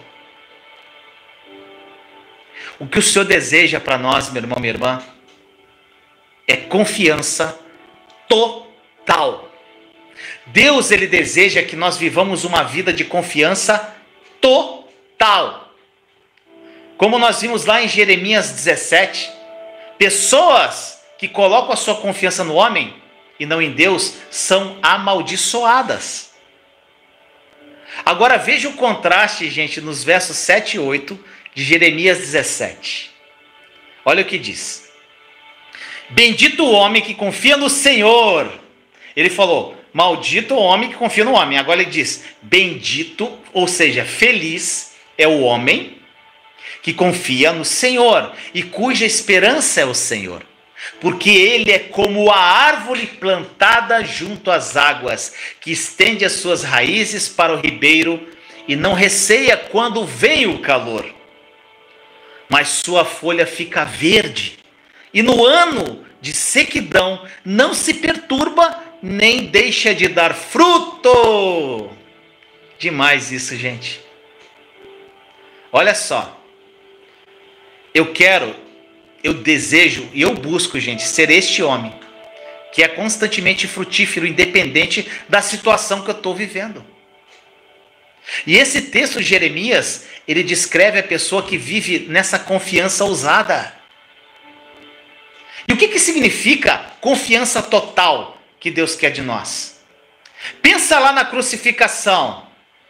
O que o Senhor deseja para nós, meu irmão, minha irmã, é confiança total. Deus, ele deseja que nós vivamos uma vida de confiança total. Como nós vimos lá em Jeremias dezessete, pessoas que colocam a sua confiança no homem e não em Deus são amaldiçoadas. Agora veja o contraste, gente, nos versos sete e oito de Jeremias dezessete. Olha o que diz: bendito o homem que confia no Senhor. Ele falou, maldito o homem que confia no homem. Agora ele diz, bendito, ou seja, feliz é o homem que confia no Senhor e cuja esperança é o Senhor. Porque ele é como a árvore plantada junto às águas, que estende as suas raízes para o ribeiro e não receia quando vem o calor. Mas sua folha fica verde, e no ano de sequidão não se perturba, nem deixa de dar fruto. Demais isso, gente. Olha só. Eu quero, eu desejo e eu busco, gente, ser este homem que é constantemente frutífero, independente da situação que eu estou vivendo. E esse texto de Jeremias, ele descreve a pessoa que vive nessa confiança ousada. E o que que significa confiança total que Deus quer de nós? Pensa lá na crucificação.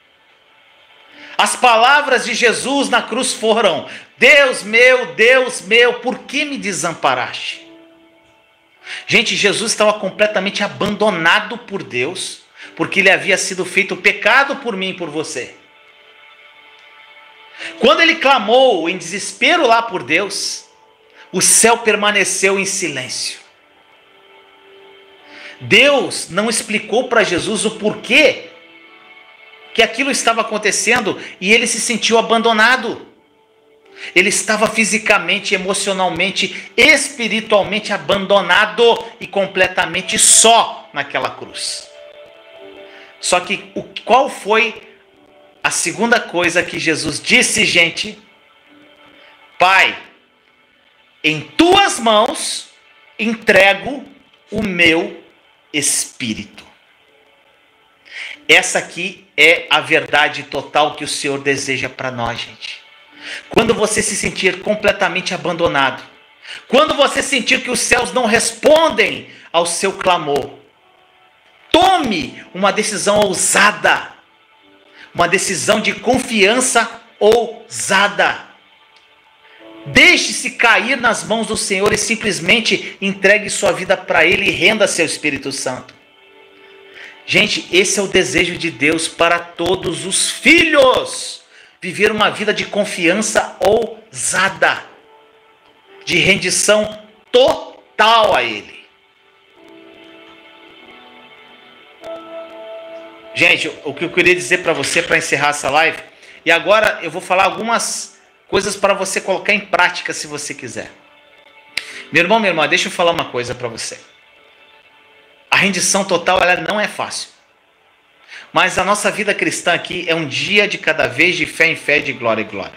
As palavras de Jesus na cruz foram: Deus meu, Deus meu, por que me desamparaste? Gente, Jesus estava completamente abandonado por Deus, porque ele havia sido feito pecado por mim e por você. Quando ele clamou em desespero lá por Deus, o céu permaneceu em silêncio. Deus não explicou para Jesus o porquê que aquilo estava acontecendo e ele se sentiu abandonado. Ele estava fisicamente, emocionalmente, espiritualmente abandonado e completamente só naquela cruz. Só que o, qual foi a segunda coisa que Jesus disse, gente? Pai, em tuas mãos entrego o meu espírito. Essa aqui é a verdade total que o Senhor deseja para nós, gente. Quando você se sentir completamente abandonado, quando você sentir que os céus não respondem ao seu clamor, Tome uma decisão ousada, uma decisão de confiança ousada. Deixe-se cair nas mãos do Senhor e simplesmente entregue sua vida para Ele e renda-se ao Espírito Santo. Gente, esse é o desejo de Deus para todos os filhos. Viver uma vida de confiança ousada, de rendição total a Ele. Gente, o que eu queria dizer para você para encerrar essa live, e agora eu vou falar algumas coisas para você colocar em prática se você quiser. Meu irmão, minha irmã, deixa eu falar uma coisa para você. A rendição total, ela não é fácil. Mas a nossa vida cristã aqui é um dia de cada vez, de fé em fé, de glória em glória.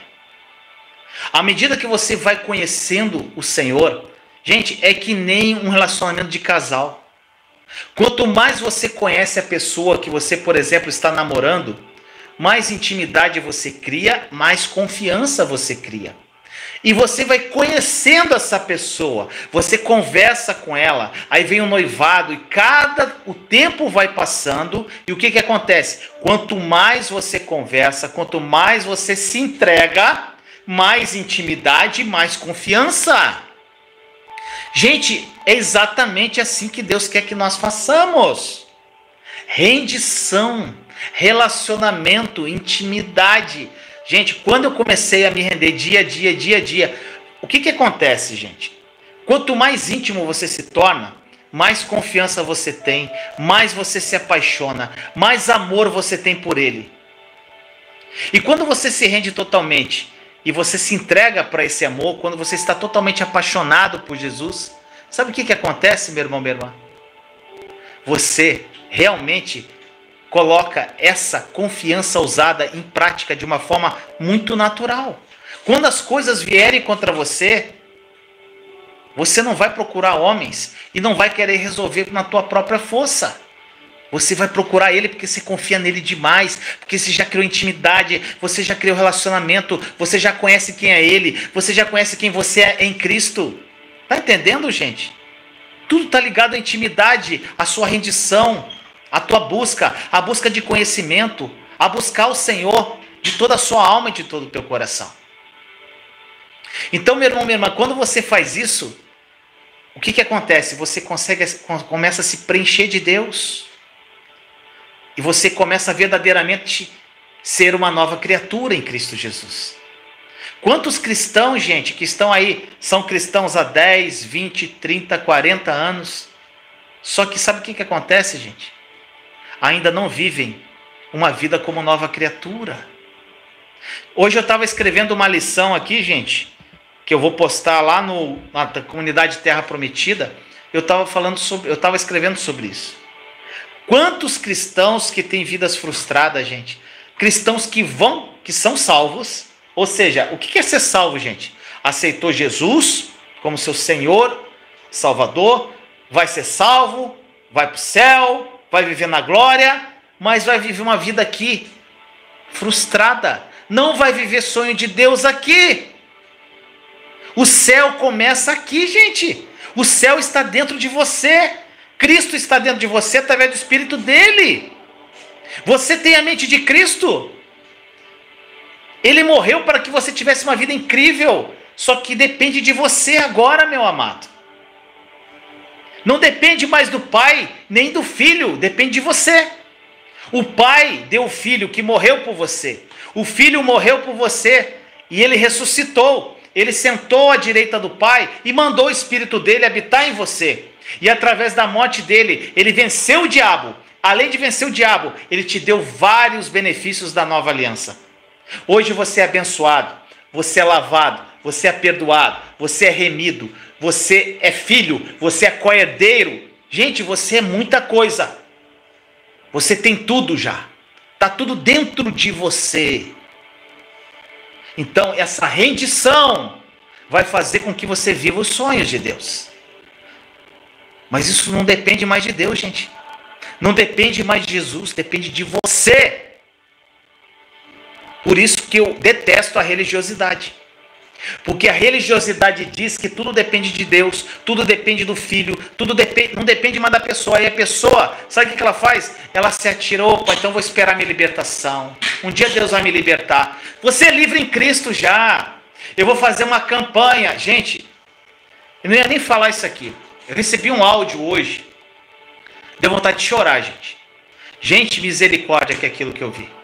À medida que você vai conhecendo o Senhor, gente, é que nem um relacionamento de casal. Quanto mais você conhece a pessoa que você, por exemplo, está namorando, mais intimidade você cria, mais confiança você cria. E você vai conhecendo essa pessoa, você conversa com ela, aí vem o noivado e cada o tempo vai passando, e o que que acontece? Quanto mais você conversa, quanto mais você se entrega, mais intimidade, mais confiança. Gente, é exatamente assim que Deus quer que nós façamos. Rendição, relacionamento, intimidade. Gente, quando eu comecei a me render dia a dia, dia a dia, o que que acontece, gente? Quanto mais íntimo você se torna, mais confiança você tem, mais você se apaixona, mais amor você tem por Ele. E quando você se rende totalmente e você se entrega para esse amor, quando você está totalmente apaixonado por Jesus, sabe o que que acontece, meu irmão, minha irmã? Você realmente coloca essa confiança ousada em prática de uma forma muito natural. Quando as coisas vierem contra você, você não vai procurar homens e não vai querer resolver na tua própria força. Você vai procurar Ele porque você confia nele demais, porque você já criou intimidade, você já criou relacionamento, você já conhece quem é Ele, você já conhece quem você é em Cristo. Tá entendendo, gente? Tudo está ligado à intimidade, à sua rendição, a tua busca, a busca de conhecimento, a buscar o Senhor de toda a sua alma e de todo o teu coração. Então, meu irmão, minha irmã, quando você faz isso, o que que acontece? Você consegue, começa a se preencher de Deus. E você começa a verdadeiramente ser uma nova criatura em Cristo Jesus. Quantos cristãos, gente, que estão aí, são cristãos há dez, vinte, trinta, quarenta anos, só que sabe o que que acontece, gente? Ainda não vivem uma vida como nova criatura. Hoje eu estava escrevendo uma lição aqui, gente, que eu vou postar lá no, na comunidade Terra Prometida. Eu estava falando sobre, eu estava escrevendo sobre isso. Quantos cristãos que têm vidas frustradas, gente? Cristãos que vão, que são salvos, ou seja, o que é ser salvo, gente? Aceitou Jesus como seu Senhor, Salvador, vai ser salvo, vai para o céu, vai viver na glória, mas vai viver uma vida aqui frustrada. Não vai viver sonho de Deus aqui. O céu começa aqui, gente. O céu está dentro de você. Cristo está dentro de você através do Espírito dele. Você tem a mente de Cristo. Ele morreu para que você tivesse uma vida incrível. Só que depende de você agora, meu amado. Não depende mais do pai, nem do filho, depende de você. O pai deu o filho que morreu por você. O filho morreu por você e ele ressuscitou. Ele sentou à direita do pai e mandou o Espírito dele habitar em você. E através da morte dele, ele venceu o diabo. Além de vencer o diabo, ele te deu vários benefícios da nova aliança. Hoje você é abençoado, você é lavado, você é perdoado, você é remido, você é filho, você é co-herdeiro. Gente, você é muita coisa. Você tem tudo já. Está tudo dentro de você. Então, essa rendição vai fazer com que você viva os sonhos de Deus. Mas isso não depende mais de Deus, gente. Não depende mais de Jesus, depende de você. Por isso que eu detesto a religiosidade. Porque a religiosidade diz que tudo depende de Deus, tudo depende do filho, tudo depende, não depende mais da pessoa. E a pessoa, sabe o que ela faz? Ela se atira, opa, então vou esperar a minha libertação. Um dia Deus vai me libertar. Você é livre em Cristo já. Eu vou fazer uma campanha. Gente, eu não ia nem falar isso aqui. Eu recebi um áudio hoje. Deu vontade de chorar, gente. Gente, misericórdia que é aquilo que eu vi.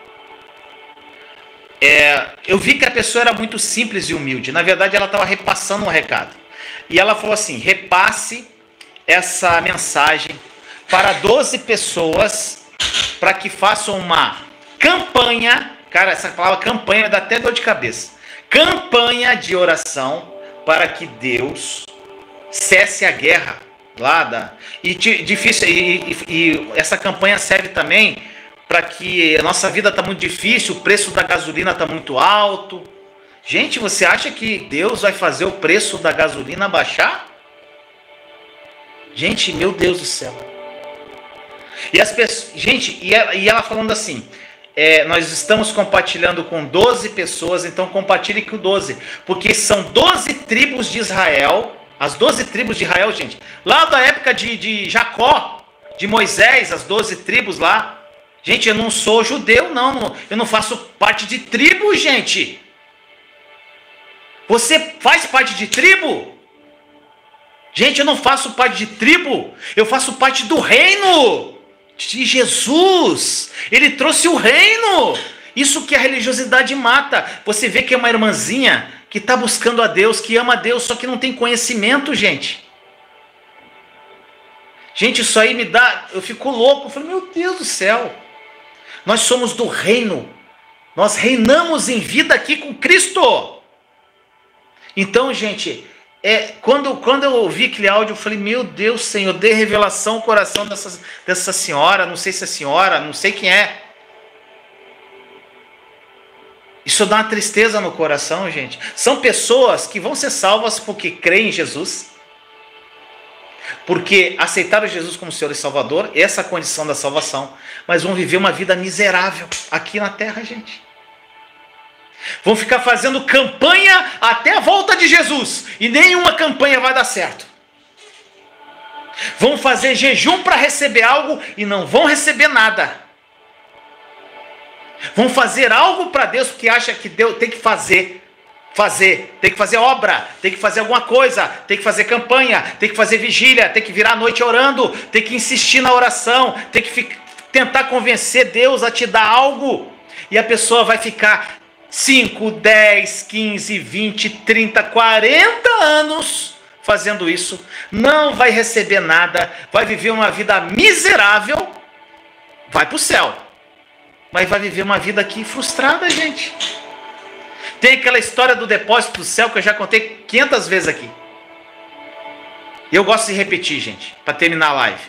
É, eu vi que a pessoa era muito simples e humilde. Na verdade, ela estava repassando um recado. E ela falou assim, repasse essa mensagem para doze pessoas para que façam uma campanha. Cara, essa palavra campanha me dá até dor de cabeça. Campanha de oração para que Deus cesse a guerra. Lá da, e, difícil, e, e, e essa campanha serve também para que a nossa vida está muito difícil, o preço da gasolina está muito alto. Gente, você acha que Deus vai fazer o preço da gasolina baixar? Gente, meu Deus do céu. E as pessoas, gente, e ela, e ela falando assim, é, nós estamos compartilhando com doze pessoas, então compartilhe com doze, porque são doze tribos de Israel, as doze tribos de Israel, gente, lá da época de, de Jacó, de Moisés, as doze tribos lá. Gente, eu não sou judeu, não. Eu não faço parte de tribo, gente. Você faz parte de tribo? Gente, eu não faço parte de tribo. Eu faço parte do reino de Jesus. Ele trouxe o reino. Isso que a religiosidade mata. Você vê que é uma irmãzinha que está buscando a Deus, que ama a Deus, só que não tem conhecimento, gente. Gente, isso aí me dá... Eu fico louco. Eu falo, meu Deus do céu. Nós somos do reino. Nós reinamos em vida aqui com Cristo. Então, gente, é, quando, quando eu ouvi aquele áudio, eu falei, meu Deus, Senhor, dê revelação ao coração dessa, dessa senhora. Não sei se é senhora, não sei quem é. Isso dá uma tristeza no coração, gente. São pessoas que vão ser salvas porque creem em Jesus. Porque aceitaram Jesus como Senhor e Salvador, essa é a condição da salvação, mas vão viver uma vida miserável aqui na terra, gente. Vão ficar fazendo campanha até a volta de Jesus, e nenhuma campanha vai dar certo. Vão fazer jejum para receber algo e não vão receber nada. Vão fazer algo para Deus porque acha que Deus tem que fazer. Fazer, tem que fazer obra, tem que fazer alguma coisa, tem que fazer campanha, tem que fazer vigília, tem que virar a noite orando, tem que insistir na oração, tem que fi- tentar convencer Deus a te dar algo, e a pessoa vai ficar cinco, dez, quinze, vinte, trinta, quarenta anos fazendo isso, não vai receber nada, vai viver uma vida miserável, vai para o céu, mas vai viver uma vida aqui frustrada, gente. Tem aquela história do depósito do céu que eu já contei quinhentas vezes aqui. E eu gosto de repetir, gente, para terminar a live.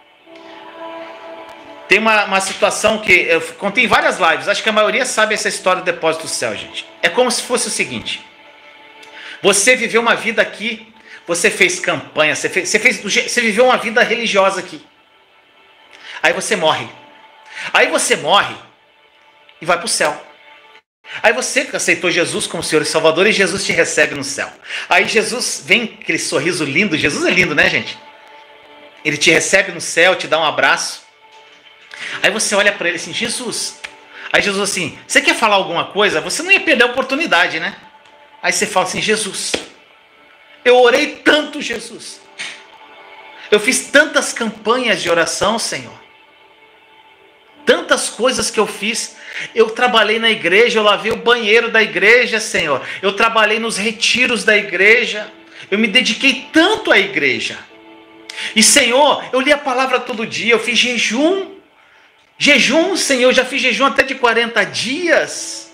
Tem uma, uma situação que eu contei em várias lives, acho que a maioria sabe essa história do depósito do céu, gente. É como se fosse o seguinte: você viveu uma vida aqui, você fez campanha, você, fez, você, fez, você viveu uma vida religiosa aqui. Aí você morre. Aí você morre e vai para o céu. Aí você aceitou Jesus como Senhor e Salvador e Jesus te recebe no céu. Aí Jesus vem com aquele sorriso lindo. Jesus é lindo, né, gente? Ele te recebe no céu, te dá um abraço. Aí você olha para ele assim, Jesus. Aí Jesus assim, você quer falar alguma coisa? Você não ia perder a oportunidade, né? Aí você fala assim, Jesus, eu orei tanto, Jesus. Eu fiz tantas campanhas de oração, Senhor. Tantas coisas que eu fiz. Eu trabalhei na igreja, eu lavei o banheiro da igreja, Senhor. Eu trabalhei nos retiros da igreja. Eu me dediquei tanto à igreja. E, Senhor, eu li a palavra todo dia, eu fiz jejum. Jejum, Senhor, eu já fiz jejum até de quarenta dias.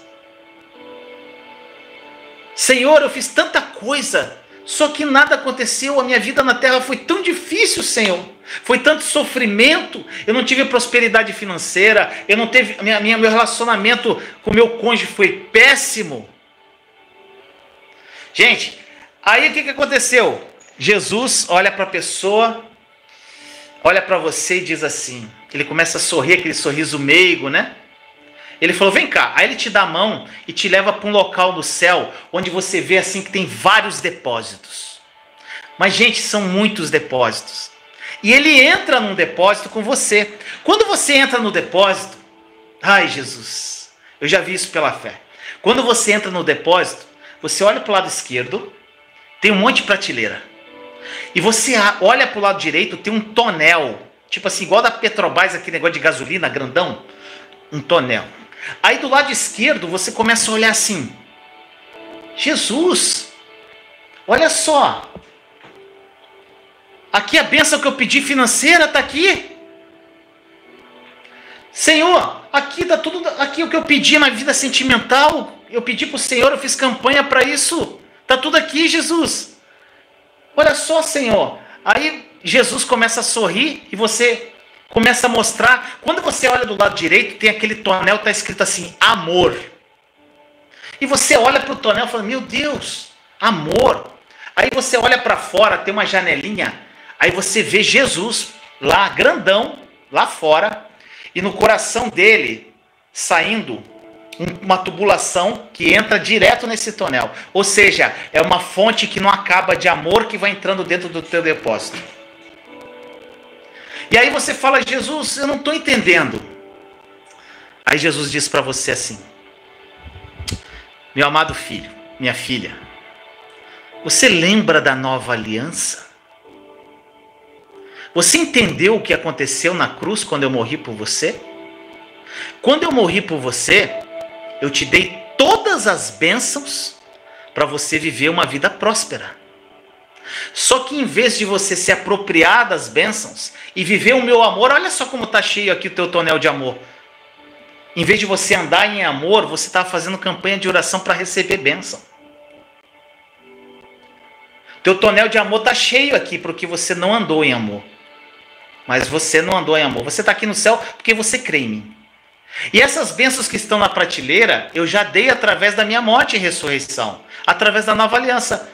Senhor, eu fiz tanta coisa, só que nada aconteceu. A minha vida na terra foi tão difícil, Senhor. Foi tanto sofrimento, eu não tive prosperidade financeira, eu não teve, minha, minha, meu relacionamento com meu cônjuge foi péssimo. Gente, aí o que, que aconteceu? Jesus olha para a pessoa, olha para você e diz assim, ele começa a sorrir, aquele sorriso meigo, né? Ele falou, vem cá. Aí ele te dá a mão e te leva para um local do céu, onde você vê assim que tem vários depósitos. Mas, gente, são muitos depósitos. E ele entra num depósito com você. Quando você entra no depósito, ai Jesus, eu já vi isso pela fé. Quando você entra no depósito, você olha para o lado esquerdo, tem um monte de prateleira. E você olha para o lado direito, tem um tonel. Tipo assim, igual da Petrobras, aquele negócio de gasolina grandão. Um tonel. Aí do lado esquerdo, você começa a olhar assim. Jesus, olha só. Aqui a bênção que eu pedi financeira está aqui. Senhor, aqui está tudo, aqui o que eu pedi na vida sentimental, eu pedi para o Senhor, eu fiz campanha para isso. Está tudo aqui, Jesus. Olha só, Senhor. Aí Jesus começa a sorrir e você começa a mostrar. Quando você olha do lado direito, tem aquele tonel, está escrito assim, amor. E você olha para o tonel e fala, meu Deus, amor. Aí você olha para fora, tem uma janelinha, aí você vê Jesus lá, grandão, lá fora, e no coração dele, saindo uma tubulação que entra direto nesse tonel. Ou seja, é uma fonte que não acaba de amor que vai entrando dentro do teu depósito. E aí você fala, Jesus, eu não estou entendendo. Aí Jesus diz para você assim, meu amado filho, minha filha, você lembra da nova aliança? Você entendeu o que aconteceu na cruz quando eu morri por você? Quando eu morri por você, eu te dei todas as bênçãos para você viver uma vida próspera. Só que em vez de você se apropriar das bênçãos e viver o meu amor, olha só como está cheio aqui o teu tonel de amor. Em vez de você andar em amor, você está fazendo campanha de oração para receber bênção. Teu tonel de amor está cheio aqui porque você não andou em amor. Mas você não andou em amor. Você está aqui no céu porque você crê em mim. E essas bênçãos que estão na prateleira, eu já dei através da minha morte e ressurreição. Através da nova aliança.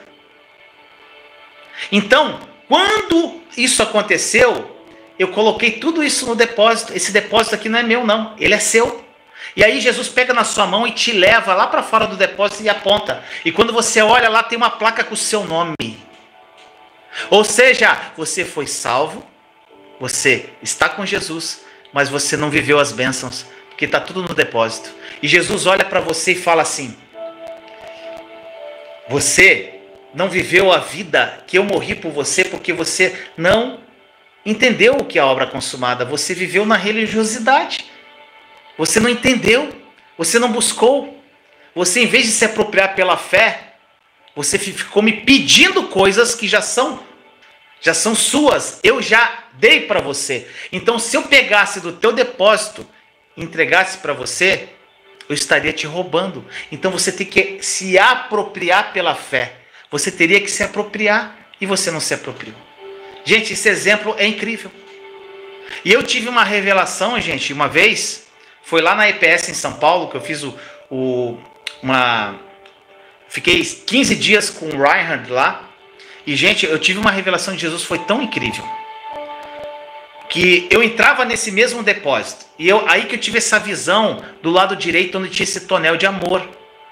Então, quando isso aconteceu, eu coloquei tudo isso no depósito. Esse depósito aqui não é meu, não. Ele é seu. E aí Jesus pega na sua mão e te leva lá para fora do depósito e aponta. E quando você olha lá, tem uma placa com o seu nome. Ou seja, você foi salvo, você está com Jesus, mas você não viveu as bênçãos, porque está tudo no depósito. E Jesus olha para você e fala assim, você não viveu a vida que eu morri por você, porque você não entendeu o que é a obra consumada. Você viveu na religiosidade. Você não entendeu. Você não buscou. Você, em vez de se apropriar pela fé, você ficou me pedindo coisas que já são, já são suas. Eu já dei para você. Então, se eu pegasse do teu depósito e entregasse para você, eu estaria te roubando. Então, você tem que se apropriar pela fé. Você teria que se apropriar e você não se apropriou. Gente, esse exemplo é incrível. E eu tive uma revelação, gente, uma vez, foi lá na E P S em São Paulo, que eu fiz o, o uma... Fiquei quinze dias com o Reinhard lá. E, gente, eu tive uma revelação de Jesus, foi tão incrível. Que eu entrava nesse mesmo depósito. E eu, aí que eu tive essa visão do lado direito, onde tinha esse tonel de amor.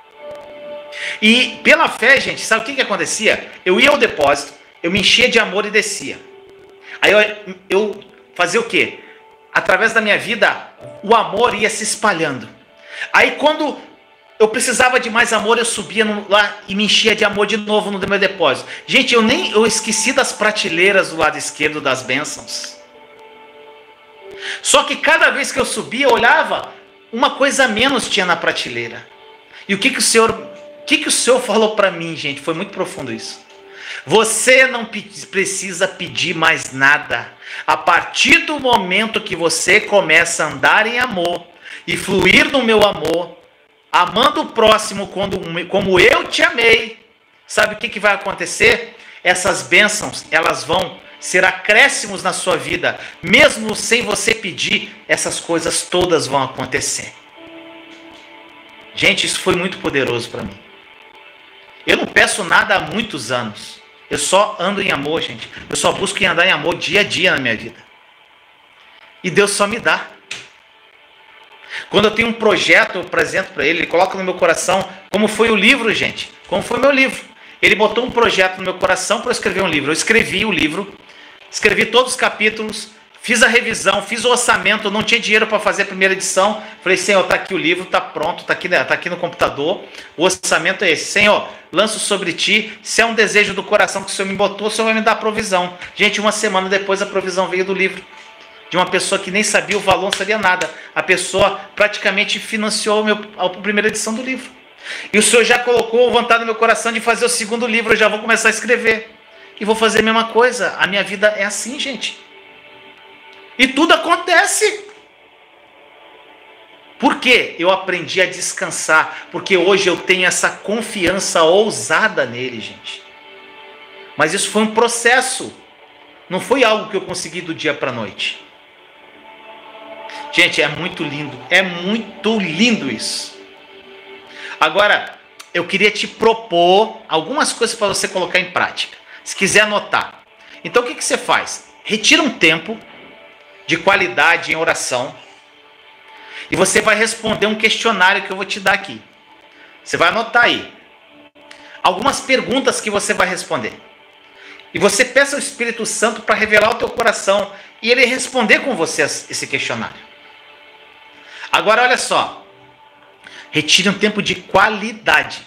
E pela fé, gente, sabe o que que acontecia? Eu ia ao depósito, eu me enchia de amor e descia. Aí eu, eu fazia o quê? Através da minha vida, o amor ia se espalhando. Aí quando eu precisava de mais amor, eu subia no, lá e me enchia de amor de novo no meu depósito. Gente, eu nem eu esqueci das prateleiras do lado esquerdo das bênçãos. Só que cada vez que eu subia, eu olhava, uma coisa a menos tinha na prateleira. E o que que o Senhor, o que que o Senhor falou para mim, gente? Foi muito profundo isso. Você não precisa pedir mais nada. A partir do momento que você começa a andar em amor e fluir no meu amor, amando o próximo quando, como eu te amei, sabe o que que vai acontecer? Essas bênçãos, elas vão ser acréscimos na sua vida. Mesmo sem você pedir, essas coisas todas vão acontecer. Gente, isso foi muito poderoso para mim. Eu não peço nada há muitos anos. Eu só ando em amor, gente. Eu só busco em andar em amor dia a dia na minha vida. E Deus só me dá. Quando eu tenho um projeto, eu apresento para ele, ele coloca no meu coração, como foi o livro, gente, como foi o meu livro. Ele botou um projeto no meu coração para eu escrever um livro. Eu escrevi o livro, escrevi todos os capítulos, fiz a revisão, fiz o orçamento, não tinha dinheiro para fazer a primeira edição. Falei, Senhor, está aqui o livro, está pronto, está aqui, tá aqui no computador. O orçamento é esse. Senhor, lanço sobre ti. Se é um desejo do coração que o Senhor me botou, o Senhor vai me dar a provisão. Gente, uma semana depois a provisão veio do livro. De uma pessoa que nem sabia o valor, não sabia nada. A pessoa praticamente financiou a, meu, a primeira edição do livro. E o Senhor já colocou vontade no meu coração de fazer o segundo livro. Eu já vou começar a escrever. E vou fazer a mesma coisa. A minha vida é assim, gente. E tudo acontece. Por quê? Eu aprendi a descansar. Porque hoje eu tenho essa confiança ousada nele, gente. Mas isso foi um processo. Não foi algo que eu consegui do dia para a noite. Gente, é muito lindo. É muito lindo isso. Agora, eu queria te propor algumas coisas para você colocar em prática. Se quiser anotar. Então, o que, que você faz? Retira um tempo de qualidade em oração. E você vai responder um questionário que eu vou te dar aqui. Você vai anotar aí. Algumas perguntas que você vai responder. E você peça ao Espírito Santo para revelar o teu coração. E ele responder com você esse questionário. Agora, olha só. Retire um tempo de qualidade.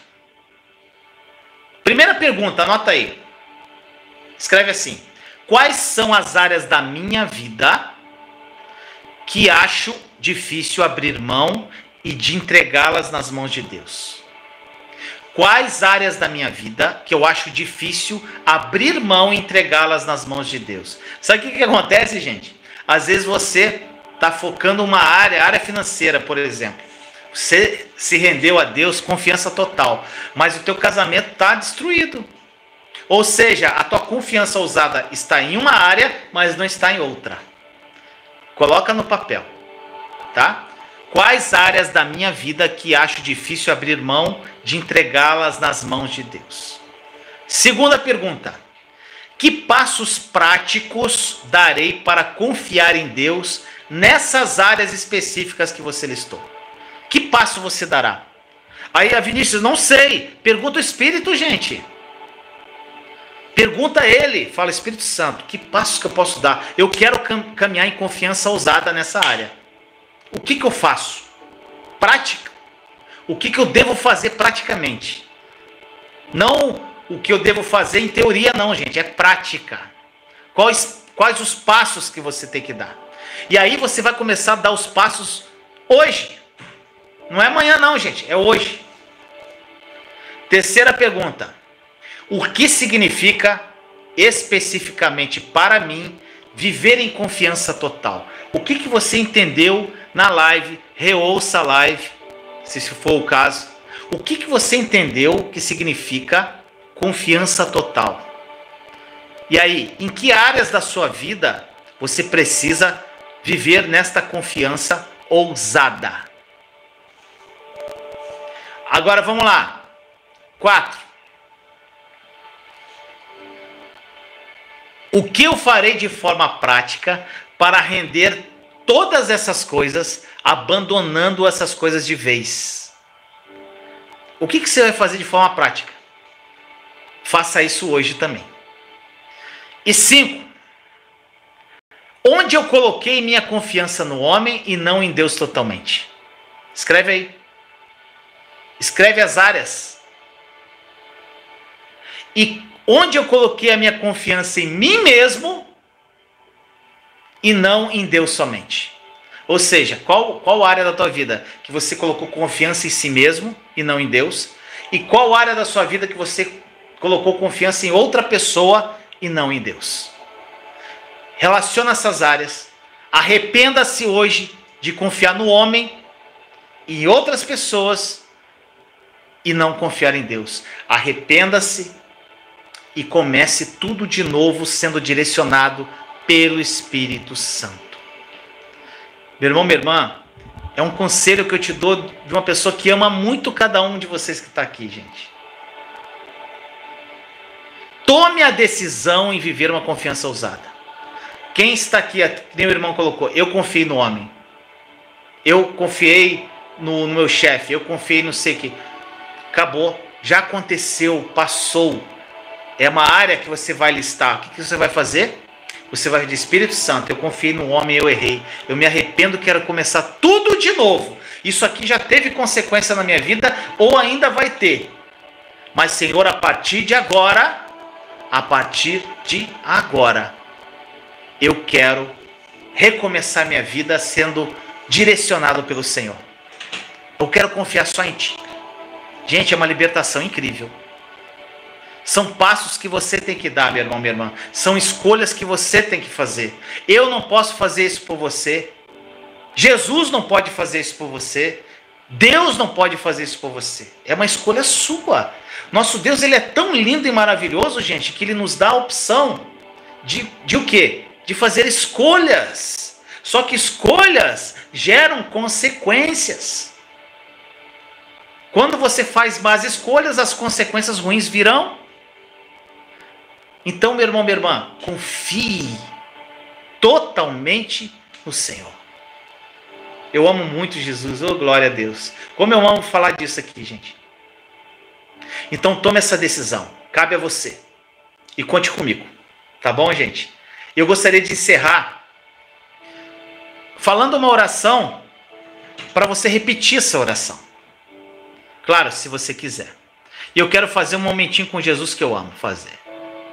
Primeira pergunta, anota aí. Escreve assim. Quais são as áreas da minha vida que acho difícil abrir mão e de entregá-las nas mãos de Deus? Quais áreas da minha vida que eu acho difícil abrir mão e entregá-las nas mãos de Deus? Sabe o que, que acontece, gente? Às vezes você está focando uma área, área financeira, por exemplo. Você se rendeu a Deus, confiança total, mas o teu casamento está destruído. Ou seja, a tua confiança ousada está em uma área, mas não está em outra. Coloca no papel, tá? Quais áreas da minha vida que acho difícil abrir mão de entregá-las nas mãos de Deus? Segunda pergunta. Que passos práticos darei para confiar em Deus nessas áreas específicas que você listou? Que passo você dará? Aí a Vinícius, não sei. Pergunta o Espírito, gente. Pergunta a ele. Fala, Espírito Santo, que passos que eu posso dar? Eu quero cam- caminhar em confiança ousada nessa área. O que, que eu faço? Prática. O que, que eu devo fazer praticamente? Não o que eu devo fazer em teoria, não, gente. É prática. Quais, quais os passos que você tem que dar? E aí você vai começar a dar os passos hoje. Não é amanhã, não, gente. É hoje. Terceira pergunta. O que significa especificamente para mim viver em confiança total? O que, que você entendeu na live? Reouça a live, se for o caso. O que, que você entendeu que significa confiança total? E aí, em que áreas da sua vida você precisa viver nesta confiança ousada? Agora vamos lá. Quatro. O que eu farei de forma prática para render todas essas coisas, abandonando essas coisas de vez? O que, que você vai fazer de forma prática? Faça isso hoje também. E cinco. Onde eu coloquei minha confiança no homem e não em Deus totalmente? Escreve aí. Escreve as áreas. E onde eu coloquei a minha confiança em mim mesmo e não em Deus somente? Ou seja, qual, qual área da tua vida que você colocou confiança em si mesmo e não em Deus? E qual área da sua vida que você colocou confiança em outra pessoa e não em Deus? Relaciona essas áreas. Arrependa-se hoje de confiar no homem e em outras pessoas e não confiar em Deus. Arrependa-se e comece tudo de novo sendo direcionado pelo Espírito Santo. Meu irmão, minha irmã, é um conselho que eu te dou de uma pessoa que ama muito cada um de vocês que está aqui, gente. Tome a decisão em viver uma confiança ousada. Quem está aqui, nem o irmão colocou, eu confio no homem. Eu confiei no, no meu chefe, eu confiei no sei que. Acabou, já aconteceu, passou. É uma área que você vai listar. O que, que você vai fazer? Você vai dizer, Espírito Santo, eu confiei no homem, eu errei. Eu me arrependo, quero começar tudo de novo. Isso aqui já teve consequência na minha vida ou ainda vai ter. Mas, Senhor, a partir de agora, a partir de agora, eu quero recomeçar minha vida sendo direcionado pelo Senhor. Eu quero confiar só em Ti. Gente, é uma libertação incrível. São passos que você tem que dar, meu irmão, minha irmã. São escolhas que você tem que fazer. Eu não posso fazer isso por você. Jesus não pode fazer isso por você. Deus não pode fazer isso por você. É uma escolha sua. Nosso Deus, ele é tão lindo e maravilhoso, gente, que ele nos dá a opção de, de o quê? De fazer escolhas. Só que escolhas geram consequências. Quando você faz más escolhas, as consequências ruins virão. Então, meu irmão, minha irmã, confie totalmente no Senhor. Eu amo muito Jesus, oh glória a Deus. Como eu amo falar disso aqui, gente. Então tome essa decisão, cabe a você. E conte comigo, tá bom, gente? Eu gostaria de encerrar falando uma oração para você repetir essa oração. Claro, se você quiser. E eu quero fazer um momentinho com Jesus que eu amo fazer.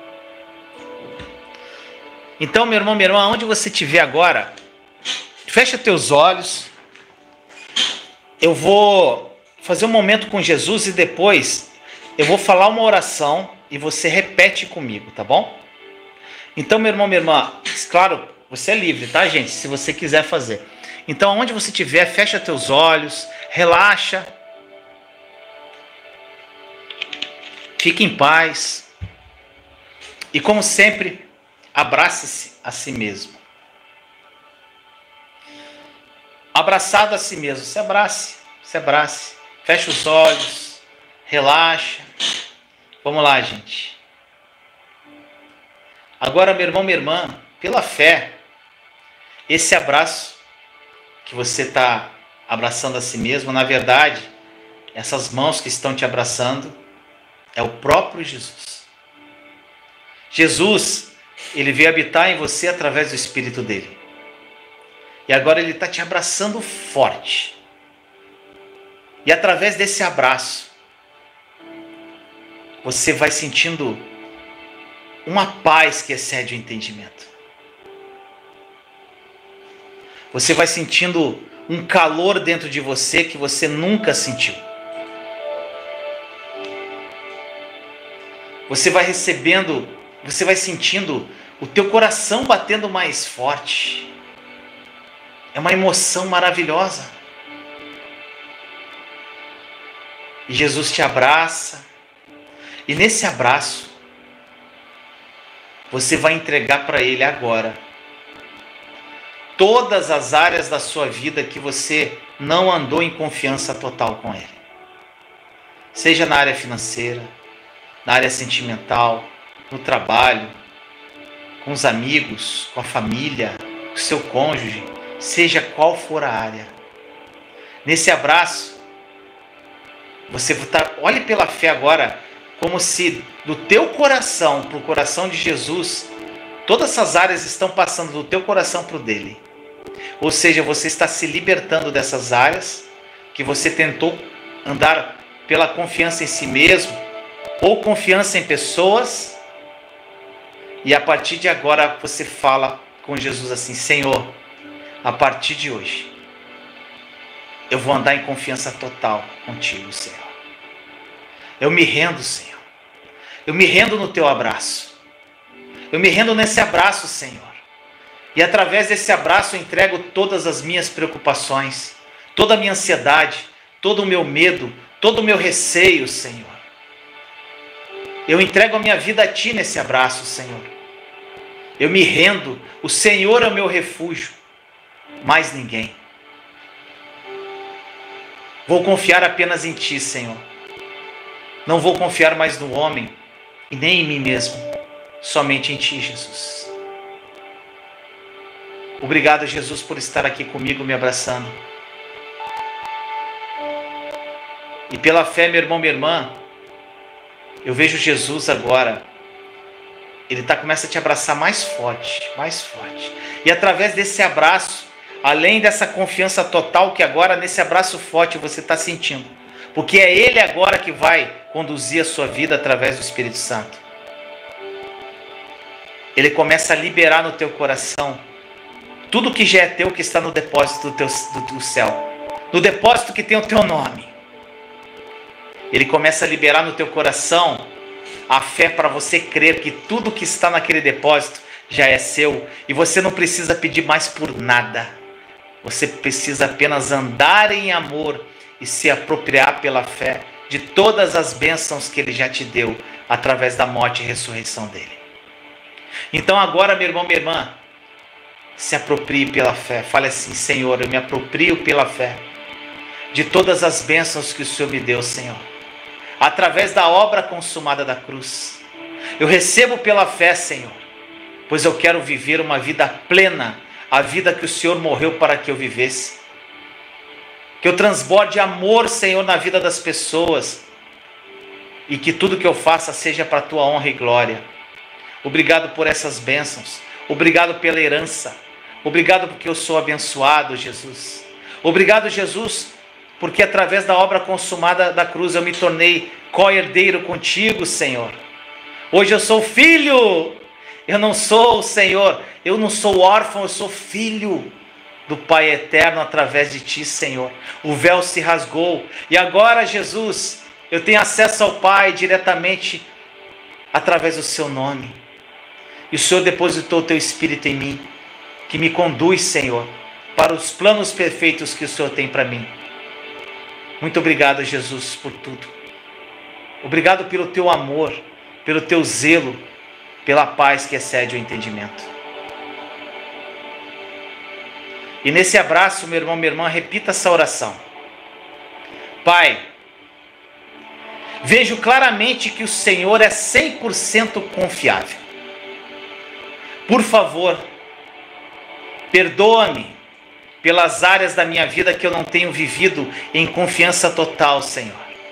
Então, meu irmão, minha irmã, onde você estiver agora, fecha teus olhos. Eu vou fazer um momento com Jesus e depois eu vou falar uma oração e você repete comigo, tá bom? Então, meu irmão, minha irmã, claro, você é livre, tá, gente? Se você quiser fazer. Então, onde você estiver, fecha teus olhos, relaxa. Fique em paz. E como sempre, abrace-se a si mesmo. Abraçado a si mesmo. Se abrace, se abrace. Feche os olhos, relaxa. Vamos lá, gente. Agora, meu irmão, minha irmã, pela fé, esse abraço que você está abraçando a si mesmo, na verdade, essas mãos que estão te abraçando, é o próprio Jesus. Jesus, ele veio habitar em você através do Espírito dele. E agora ele está te abraçando forte. E através desse abraço, você vai sentindo uma paz que excede o entendimento. Você vai sentindo um calor dentro de você que você nunca sentiu. Você vai recebendo, você vai sentindo o teu coração batendo mais forte. É uma emoção maravilhosa. E Jesus te abraça. E nesse abraço, você vai entregar para Ele agora todas as áreas da sua vida que você não andou em confiança total com Ele. Seja na área financeira, na área sentimental, no trabalho, com os amigos, com a família, com o seu cônjuge, seja qual for a área. Nesse abraço, você tá, olhe pela fé agora, como se do teu coração para o coração de Jesus, todas essas áreas estão passando do teu coração para o dele. Ou seja, você está se libertando dessas áreas que você tentou andar pela confiança em si mesmo, ou confiança em pessoas, e a partir de agora você fala com Jesus assim: Senhor, a partir de hoje, eu vou andar em confiança total contigo, Senhor. Eu me rendo, Senhor. Eu me rendo no teu abraço. Eu me rendo nesse abraço, Senhor. E através desse abraço eu entrego todas as minhas preocupações, toda a minha ansiedade, todo o meu medo, todo o meu receio, Senhor. Eu entrego a minha vida a Ti nesse abraço, Senhor. Eu me rendo. O Senhor é o meu refúgio. Mais ninguém. Vou confiar apenas em Ti, Senhor. Não vou confiar mais no homem e nem em mim mesmo. Somente em Ti, Jesus. Obrigado, Jesus, por estar aqui comigo, me abraçando. E pela fé, meu irmão, minha irmã, eu vejo Jesus agora. Ele tá, começa a te abraçar mais forte, mais forte. E através desse abraço, além dessa confiança total que agora nesse abraço forte você está sentindo, porque é Ele agora que vai conduzir a sua vida através do Espírito Santo. Ele começa a liberar no teu coração tudo que já é teu, que está no depósito do, teu, do, do céu, no depósito que tem o teu nome. Ele começa a liberar no teu coração a fé para você crer que tudo que está naquele depósito já é seu e você não precisa pedir mais por nada. Você precisa apenas andar em amor e se apropriar pela fé de todas as bênçãos que Ele já te deu através da morte e ressurreição dEle. Então agora, meu irmão, minha irmã, se aproprie pela fé. Fale assim: Senhor, eu me aproprio pela fé de todas as bênçãos que o Senhor me deu, Senhor, através da obra consumada da cruz. Eu recebo pela fé, Senhor, pois eu quero viver uma vida plena, a vida que o Senhor morreu para que eu vivesse. Que eu transborde amor, Senhor, na vida das pessoas, e que tudo que eu faça seja para a Tua honra e glória. Obrigado por essas bênçãos, obrigado pela herança, obrigado porque eu sou abençoado, Jesus. Obrigado, Jesus, porque através da obra consumada da cruz eu me tornei co-herdeiro contigo, Senhor. Hoje eu sou filho, eu não sou, Senhor, eu não sou órfão, eu sou filho do Pai eterno através de Ti, Senhor. O véu se rasgou e agora, Jesus, eu tenho acesso ao Pai diretamente através do Seu nome. E o Senhor depositou o Teu Espírito em mim, que me conduz, Senhor, para os planos perfeitos que o Senhor tem para mim. Muito obrigado, Jesus, por tudo. Obrigado pelo Teu amor, pelo Teu zelo, pela paz que excede o entendimento. E nesse abraço, meu irmão, minha irmã, repita essa oração. Pai, vejo claramente que o Senhor é cem por cento confiável. Por favor, perdoa-me pelas áreas da minha vida que eu não tenho vivido em confiança total, Senhor.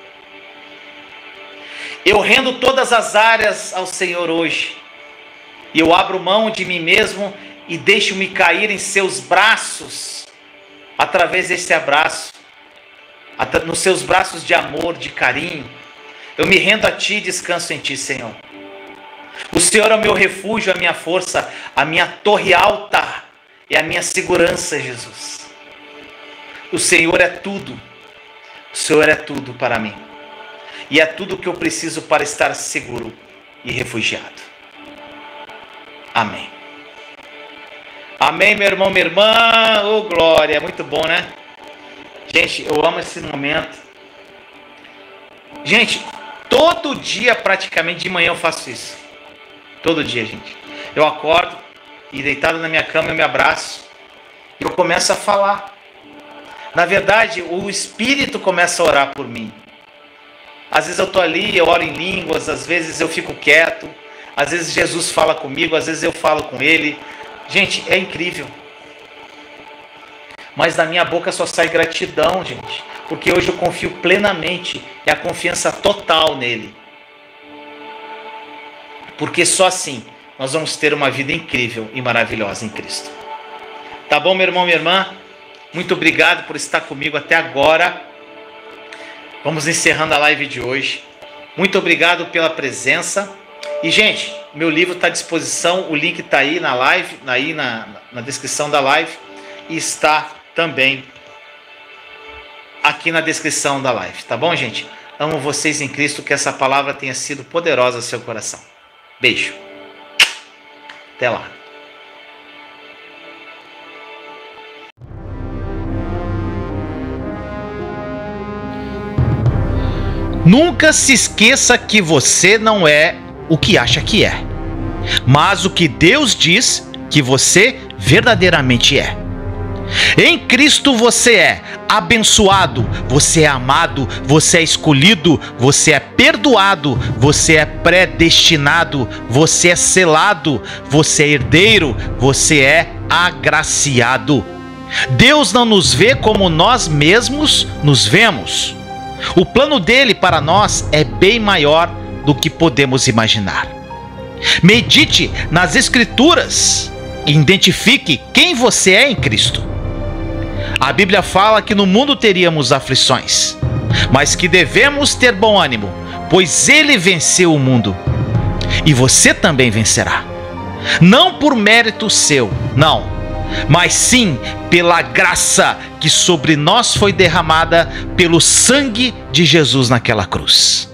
Eu rendo todas as áreas ao Senhor hoje. E eu abro mão de mim mesmo e deixo-me cair em Seus braços, através desse abraço, nos Seus braços de amor, de carinho. Eu me rendo a Ti e descanso em Ti, Senhor. O Senhor é o meu refúgio, a minha força, a minha torre alta e a minha segurança, Jesus. O Senhor é tudo. O Senhor é tudo para mim. E é tudo que eu preciso para estar seguro e refugiado. Amém. Amém, meu irmão, minha irmã. Oh, glória. Muito bom, né? Gente, eu amo esse momento. Gente, todo dia, praticamente, de manhã eu faço isso. Todo dia, gente. Eu acordo e deitado na minha cama eu me abraço. E eu começo a falar. Na verdade, o Espírito começa a orar por mim. Às vezes eu estou ali, eu oro em línguas, às vezes eu fico quieto, às vezes Jesus fala comigo, às vezes eu falo com Ele. Gente, é incrível. Mas da minha boca só sai gratidão, gente. Porque hoje eu confio plenamente, é a confiança total nele. Porque só assim nós vamos ter uma vida incrível e maravilhosa em Cristo. Tá bom, meu irmão, minha irmã? Muito obrigado por estar comigo até agora. Vamos encerrando a live de hoje. Muito obrigado pela presença. E, gente, meu livro está à disposição. O link está aí na live, aí na, na descrição da live. E está também aqui na descrição da live. Tá bom, gente? Amo vocês em Cristo. Que essa palavra tenha sido poderosa no seu coração. Beijo. Até lá. Nunca se esqueça que você não é o que acha que é, mas o que Deus diz que você verdadeiramente é. Em Cristo você é abençoado, você é amado, você é escolhido, você é perdoado, você é predestinado, você é selado, você é herdeiro, você é agraciado. Deus não nos vê como nós mesmos nos vemos. O plano dele para nós é bem maior do que podemos imaginar. Medite nas Escrituras e identifique quem você é em Cristo. A Bíblia fala que no mundo teríamos aflições, mas que devemos ter bom ânimo, pois ele venceu o mundo. E você também vencerá. Não por mérito seu, não, mas sim pela graça que sobre nós foi derramada pelo sangue de Jesus naquela cruz.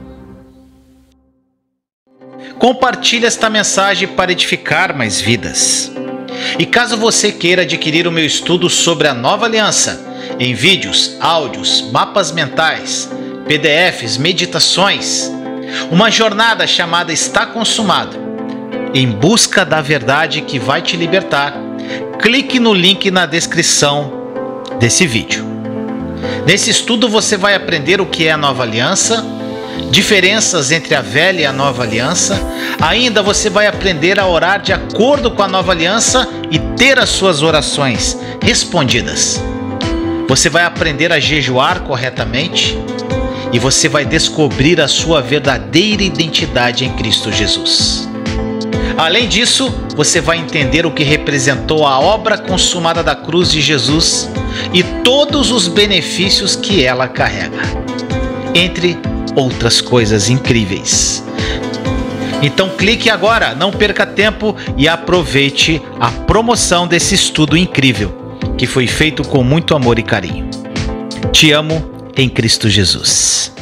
Compartilhe esta mensagem para edificar mais vidas. E caso você queira adquirir o meu estudo sobre a Nova Aliança, em vídeos, áudios, mapas mentais, P D Fs, meditações, uma jornada chamada Está Consumado, em busca da verdade que vai te libertar, clique no link na descrição desse vídeo. Nesse estudo você vai aprender o que é a Nova Aliança, diferenças entre a velha e a Nova Aliança. Ainda você vai aprender a orar de acordo com a Nova Aliança e ter as suas orações respondidas. Você vai aprender a jejuar corretamente e você vai descobrir a sua verdadeira identidade em Cristo Jesus. Além disso, você vai entender o que representou a obra consumada da cruz de Jesus e todos os benefícios que ela carrega, entre outras coisas incríveis. Então clique agora, não perca tempo e aproveite a promoção desse estudo incrível, que foi feito com muito amor e carinho. Te amo em Cristo Jesus.